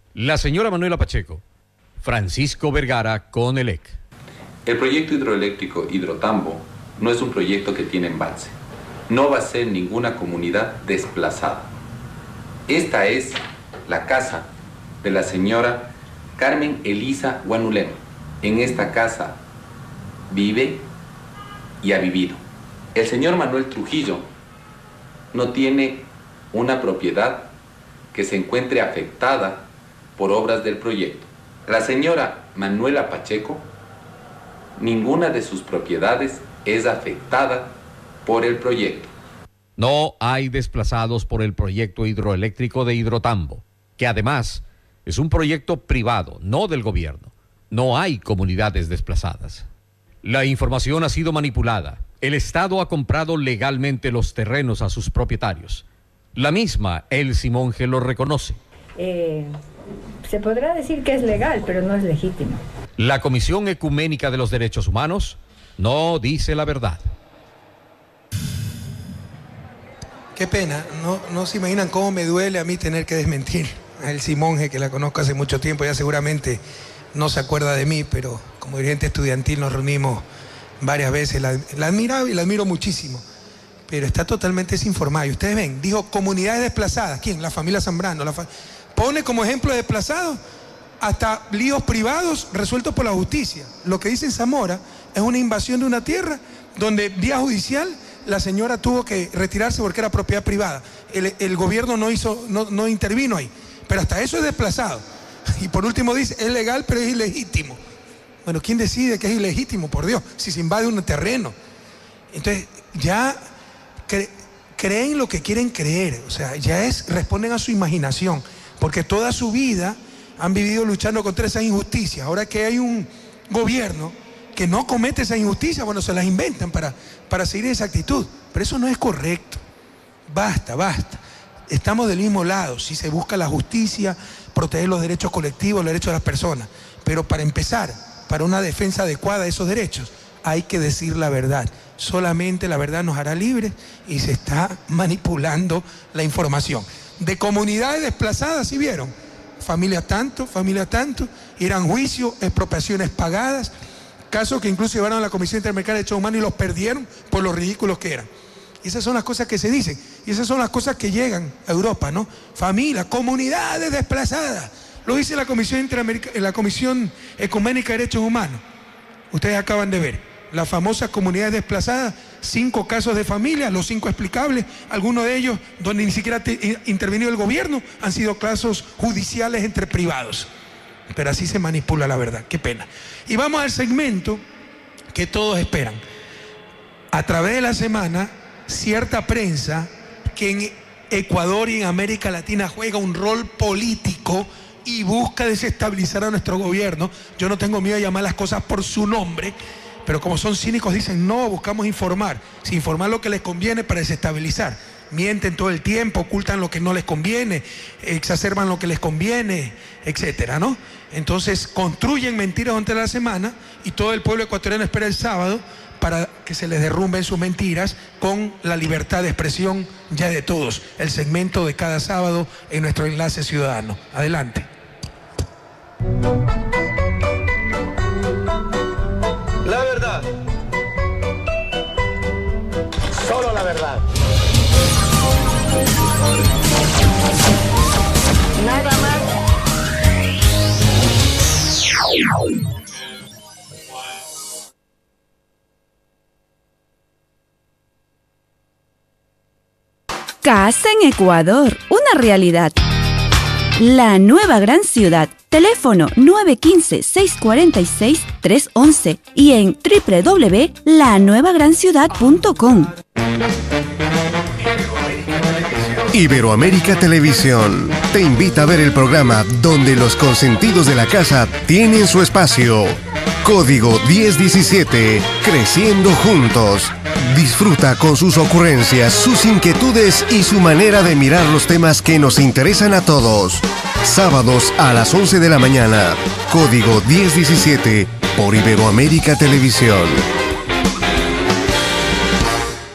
La señora Manuela Pacheco, Francisco Vergara con el E C. El proyecto hidroeléctrico Hidrotambo no es un proyecto que tiene embalse. No va a ser ninguna comunidad desplazada. Esta es la casa de la señora Carmen Elisa Guanulema. En esta casa vive y ha vivido. El señor Manuel Trujillo no tiene una propiedad que se encuentre afectada por obras del proyecto. La señora Manuela Pacheco, ninguna de sus propiedades es afectada por el proyecto. No hay desplazados por el proyecto hidroeléctrico de Hidrotambo, que además es un proyecto privado, no del gobierno. No hay comunidades desplazadas. La información ha sido manipulada. El Estado ha comprado legalmente los terrenos a sus propietarios. La misma Elsie Monge lo reconoce. Eh, se podrá decir que es legal, pero no es legítimo. La Comisión Ecuménica de los Derechos Humanos no dice la verdad. Qué pena, no, no se imaginan cómo me duele a mí tener que desmentir a Elsie Monge, que la conozco hace mucho tiempo, ya seguramente no se acuerda de mí, pero como dirigente estudiantil nos reunimos varias veces, la, la admiraba y la admiro muchísimo, pero está totalmente desinformada. Y ustedes ven, dijo comunidades desplazadas. ¿Quién? La familia Zambrano. La fa... Pone como ejemplo de desplazados hasta líos privados resueltos por la justicia. Lo que dice en Zamora es una invasión de una tierra donde vía judicial la señora tuvo que retirarse porque era propiedad privada. El, el gobierno no hizo, no, no intervino ahí, pero hasta eso es desplazado. Y por último dice, es legal pero es ilegítimo. Bueno, ¿quién decide que es ilegítimo? Por Dios, si se invade un terreno. Entonces, ya cre creen lo que quieren creer. O sea, ya es, responden a su imaginación. Porque toda su vida han vivido luchando contra esas injusticias. Ahora que hay un gobierno que no comete esas injusticias, bueno, se las inventan para, para seguir esa actitud. Pero eso no es correcto. Basta, basta. Estamos del mismo lado. Si se busca la justicia, proteger los derechos colectivos, los derechos de las personas. Pero para empezar, para una defensa adecuada de esos derechos, hay que decir la verdad. Solamente la verdad nos hará libres y se está manipulando la información. De comunidades desplazadas, ¿sí vieron? Familia tanto, familia tanto, eran juicios, expropiaciones pagadas, casos que incluso llevaron a la Comisión Interamericana de Derechos Humanos y los perdieron por los ridículos que eran. Y esas son las cosas que se dicen, y esas son las cosas que llegan a Europa, ¿no? Familia, comunidades desplazadas. Lo dice la Comisión Interamericana, la Comisión Ecuménica de Derechos Humanos. Ustedes acaban de ver, las famosas comunidades desplazadas, cinco casos de familia, los cinco explicables, algunos de ellos donde ni siquiera ha intervenido el gobierno, han sido casos judiciales entre privados. Pero así se manipula la verdad, qué pena. Y vamos al segmento que todos esperan. A través de la semana, cierta prensa que en Ecuador y en América Latina juega un rol político y busca desestabilizar a nuestro gobierno. Yo no tengo miedo de llamar las cosas por su nombre, pero como son cínicos dicen, no, buscamos informar. Si informar lo que les conviene para desestabilizar. Mienten todo el tiempo, ocultan lo que no les conviene, exacerban lo que les conviene, etcétera, ¿no? Entonces construyen mentiras durante la semana y todo el pueblo ecuatoriano espera el sábado para que se les derrumben sus mentiras con la libertad de expresión ya de todos. El segmento de cada sábado en nuestro Enlace Ciudadano. Adelante. La verdad. Solo la verdad. Nada más. Casa en Ecuador, una realidad. La nueva gran ciudad. Teléfono nueve uno cinco, seis cuatro seis, tres uno uno y en doble u doble u doble u punto la nueva gran ciudad punto com. Iberoamérica Televisión te invita a ver el programa donde los consentidos de la casa tienen su espacio. Código diez diecisiete, creciendo juntos. Disfruta con sus ocurrencias, sus inquietudes y su manera de mirar los temas que nos interesan a todos. Sábados a las once de la mañana. Código diez diecisiete por Iberoamérica Televisión.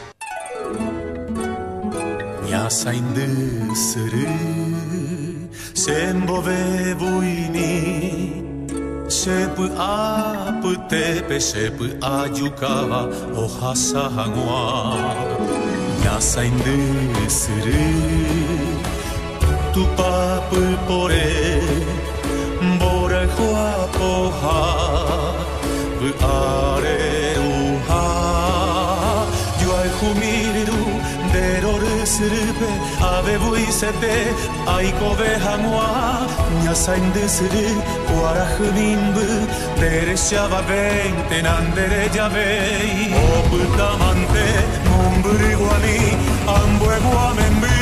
Yasayinde sere Sembobe buini Sepu apu tepe sepu ayukawa ohasa hangwa Nyasa indu suru Tu papu pore Bore hua poha Bu are uha Yuai humiriru Deroru surupe Abe bui sete Aiko be hangwa Nyasa indu suru Wara humimbu Deresha wa veinte Nandere javei Oputa mante Momburi guani Ambue guamenbi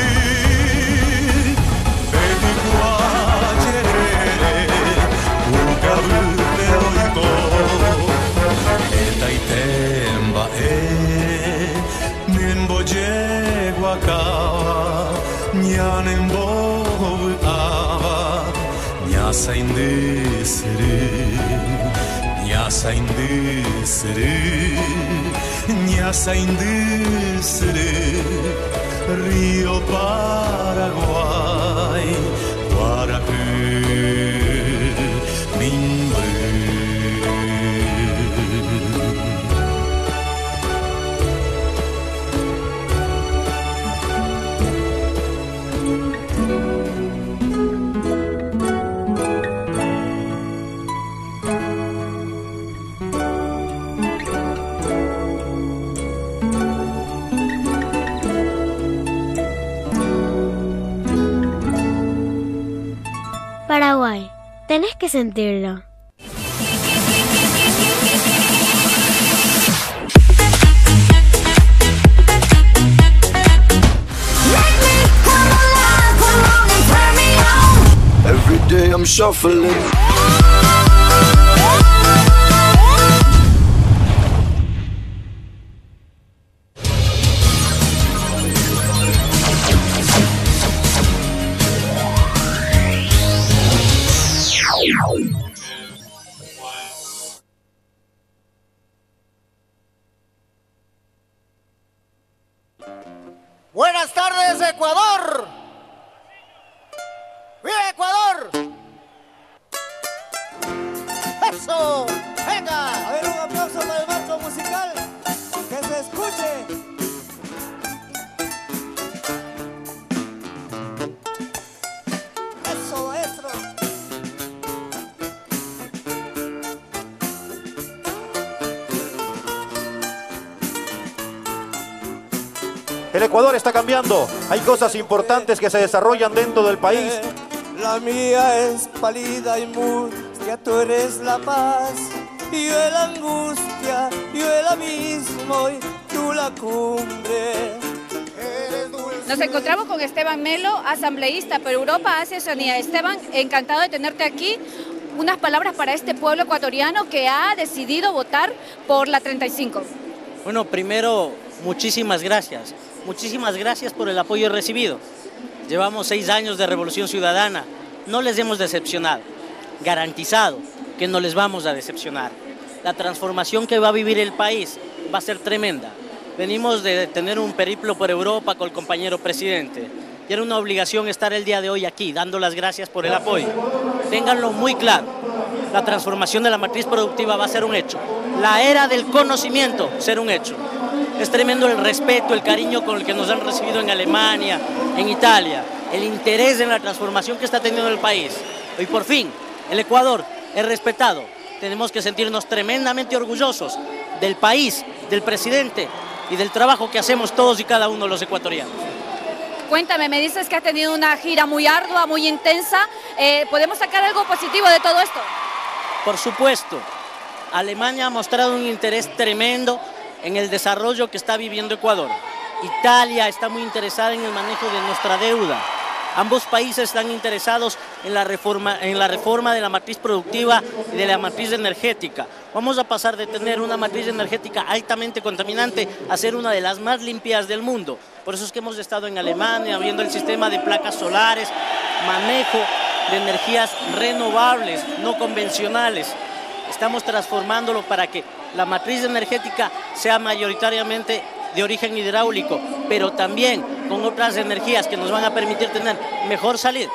Beti guachere Ukabu te oiko Eta itemba e Nembo jegua kawa Nyanembo awa Nyasa indu suru Nyasa indu suru Nyasa indu suru Río Paraguay Guarapu Mimbu Paraguay, tenés que sentirlo. Every day I'm shuffling. Buenas tardes, Ecuador. ¡Viva Ecuador! ¡Eso! ¡Venga! A ver, un aplauso para el marco musical. Que se escuche. Eso, maestro. El Ecuador está cambiando. Hay cosas importantes que se desarrollan dentro del país. La mía es pálida y mustia, tú eres la paz. Y yo la angustia, yo el abismo y tú la cumbre. Nos encontramos con Esteban Melo, asambleísta por Europa, Asia y Oceanía. Esteban, encantado de tenerte aquí. Unas palabras para este pueblo ecuatoriano que ha decidido votar por la treinta y cinco. Bueno, primero, muchísimas gracias. Muchísimas gracias por el apoyo recibido. Llevamos seis años de Revolución Ciudadana. No les hemos decepcionado. Garantizado que no les vamos a decepcionar. La transformación que va a vivir el país va a ser tremenda. Venimos de tener un periplo por Europa con el compañero presidente. Y era una obligación estar el día de hoy aquí, dando las gracias por el apoyo. Ténganlo muy claro. La transformación de la matriz productiva va a ser un hecho. La era del conocimiento será un hecho. Es tremendo el respeto, el cariño con el que nos han recibido en Alemania, en Italia, el interés en la transformación que está teniendo el país. Y por fin, el Ecuador es respetado. Tenemos que sentirnos tremendamente orgullosos del país, del presidente y del trabajo que hacemos todos y cada uno de los ecuatorianos. Cuéntame, me dices que has tenido una gira muy ardua, muy intensa. Eh, ¿Podemos sacar algo positivo de todo esto? Por supuesto. Alemania ha mostrado un interés tremendo en el desarrollo que está viviendo Ecuador. Italia está muy interesada en el manejo de nuestra deuda. Ambos países están interesados en la reforma, en la reforma de la matriz productiva y de la matriz energética. Vamos a pasar de tener una matriz energética altamente contaminante a ser una de las más limpias del mundo. Por eso es que hemos estado en Alemania viendo el sistema de placas solares, manejo de energías renovables, no convencionales. Estamos transformándolo para que la matriz energética sea mayoritariamente de origen hidráulico, pero también con otras energías que nos van a permitir tener mejor salida,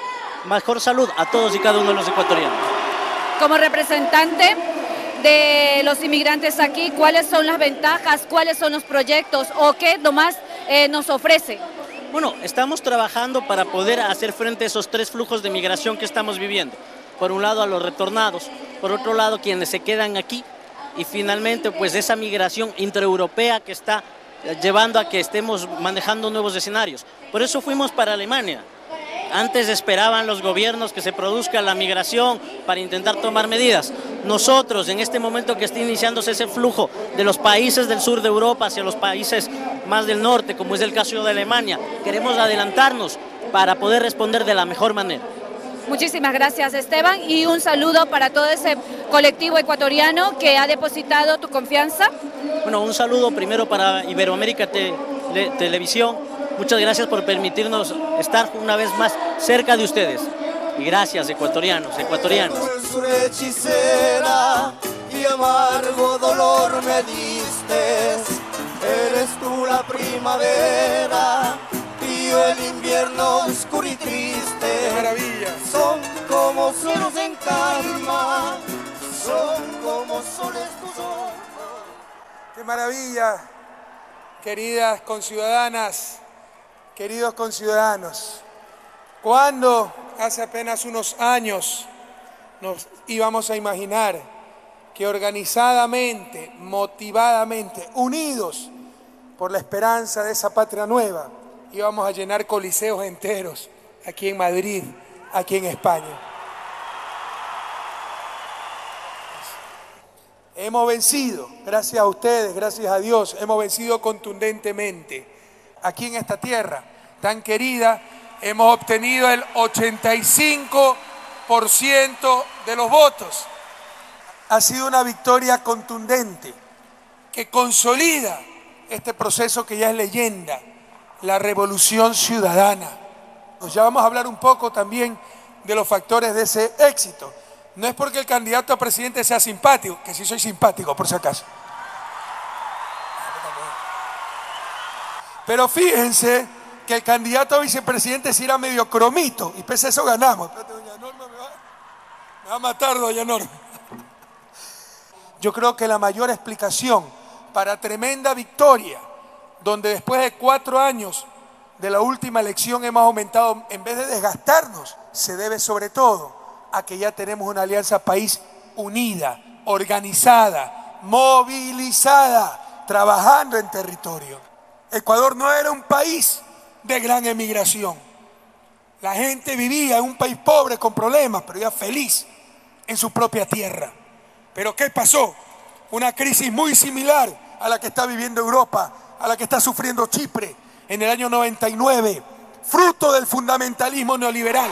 mejor salud a todos y cada uno de los ecuatorianos. Como representante de los inmigrantes aquí, ¿cuáles son las ventajas, cuáles son los proyectos o qué nomás eh, nos ofrece? Bueno, estamos trabajando para poder hacer frente a esos tres flujos de migración que estamos viviendo. Por un lado a los retornados, por otro lado quienes se quedan aquí y finalmente pues esa migración intraeuropea que está llevando a que estemos manejando nuevos escenarios. Por eso fuimos para Alemania. Antes esperaban los gobiernos que se produzca la migración para intentar tomar medidas. Nosotros, en este momento que está iniciándose ese flujo de los países del sur de Europa hacia los países más del norte, como es el caso de Alemania, queremos adelantarnos para poder responder de la mejor manera. Muchísimas gracias, Esteban, y un saludo para todo ese colectivo ecuatoriano que ha depositado tu confianza. Bueno, un saludo primero para Iberoamérica Te Le Televisión. Muchas gracias por permitirnos estar una vez más cerca de ustedes. Y gracias, ecuatorianos, ecuatorianas. Dulzura hechicera y amargo dolor me diste. Eres tú la primavera y yo el invierno oscuro y triste. ¡Qué maravilla! Son como soles en calma, son como soles tus ojos. ¡Qué maravilla! Queridas conciudadanas, queridos conciudadanos, cuando hace apenas unos años nos íbamos a imaginar que organizadamente, motivadamente, unidos por la esperanza de esa patria nueva, íbamos a llenar coliseos enteros aquí en Madrid, aquí en España. Hemos vencido, gracias a ustedes, gracias a Dios, hemos vencido contundentemente. Aquí en esta tierra tan querida hemos obtenido el ochenta y cinco por ciento de los votos. Ha sido una victoria contundente que consolida este proceso que ya es leyenda, la revolución ciudadana. Pues ya vamos a hablar un poco también de los factores de ese éxito. No es porque el candidato a presidente sea simpático, que sí soy simpático por si acaso. Pero fíjense que el candidato a vicepresidente sí era medio cromito y pese a eso ganamos. Espérate, doña Norma me va, me va a matar, doña Norma. Yo creo que la mayor explicación para tremenda victoria, donde después de cuatro años de la última elección hemos aumentado, en vez de desgastarnos, se debe sobre todo a que ya tenemos una alianza país unida, organizada, movilizada, trabajando en territorio. Ecuador no era un país de gran emigración. La gente vivía en un país pobre con problemas, pero ya feliz en su propia tierra. Pero ¿qué pasó? Una crisis muy similar a la que está viviendo Europa, a la que está sufriendo Chipre en el año noventa y nueve, fruto del fundamentalismo neoliberal.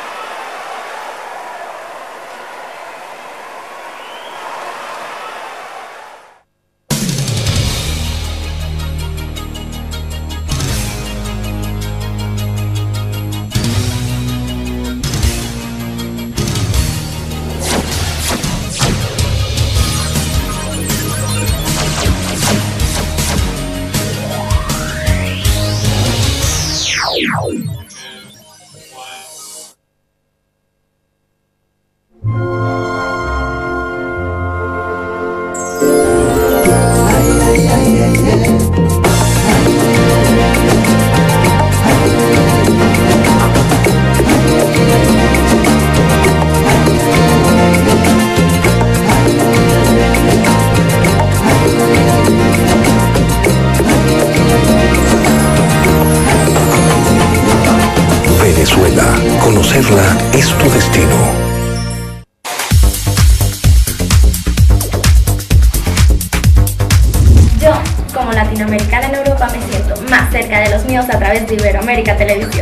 Conocerla es tu destino. Yo, como latinoamericana en Europa, me siento más cerca de los míos a través de Iberoamérica Televisión.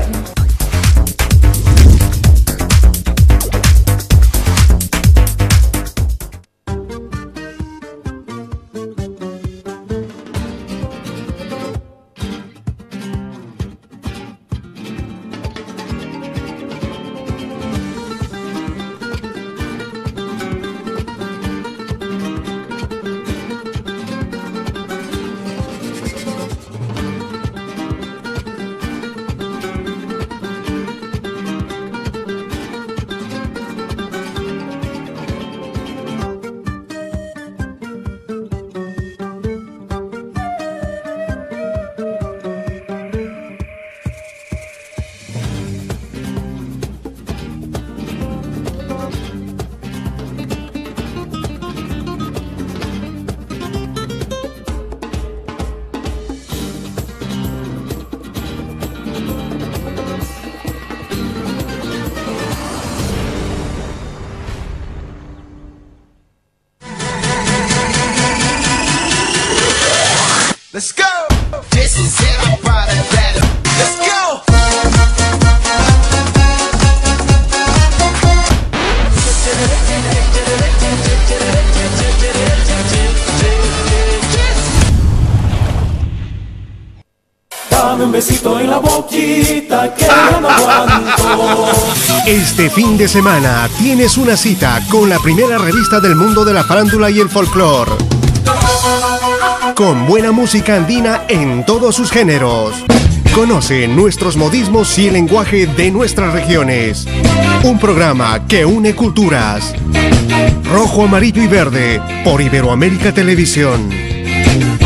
sincera para dar. Let's go. Dame un besito en la boquita que ya no aguanto. Este fin de semana tienes una cita con la primera revista del mundo de la farándula y el folclore. Con buena música andina en todos sus géneros. Conoce nuestros modismos y el lenguaje de nuestras regiones. Un programa que une culturas. Rojo, amarillo y verde por Iberoamérica Televisión.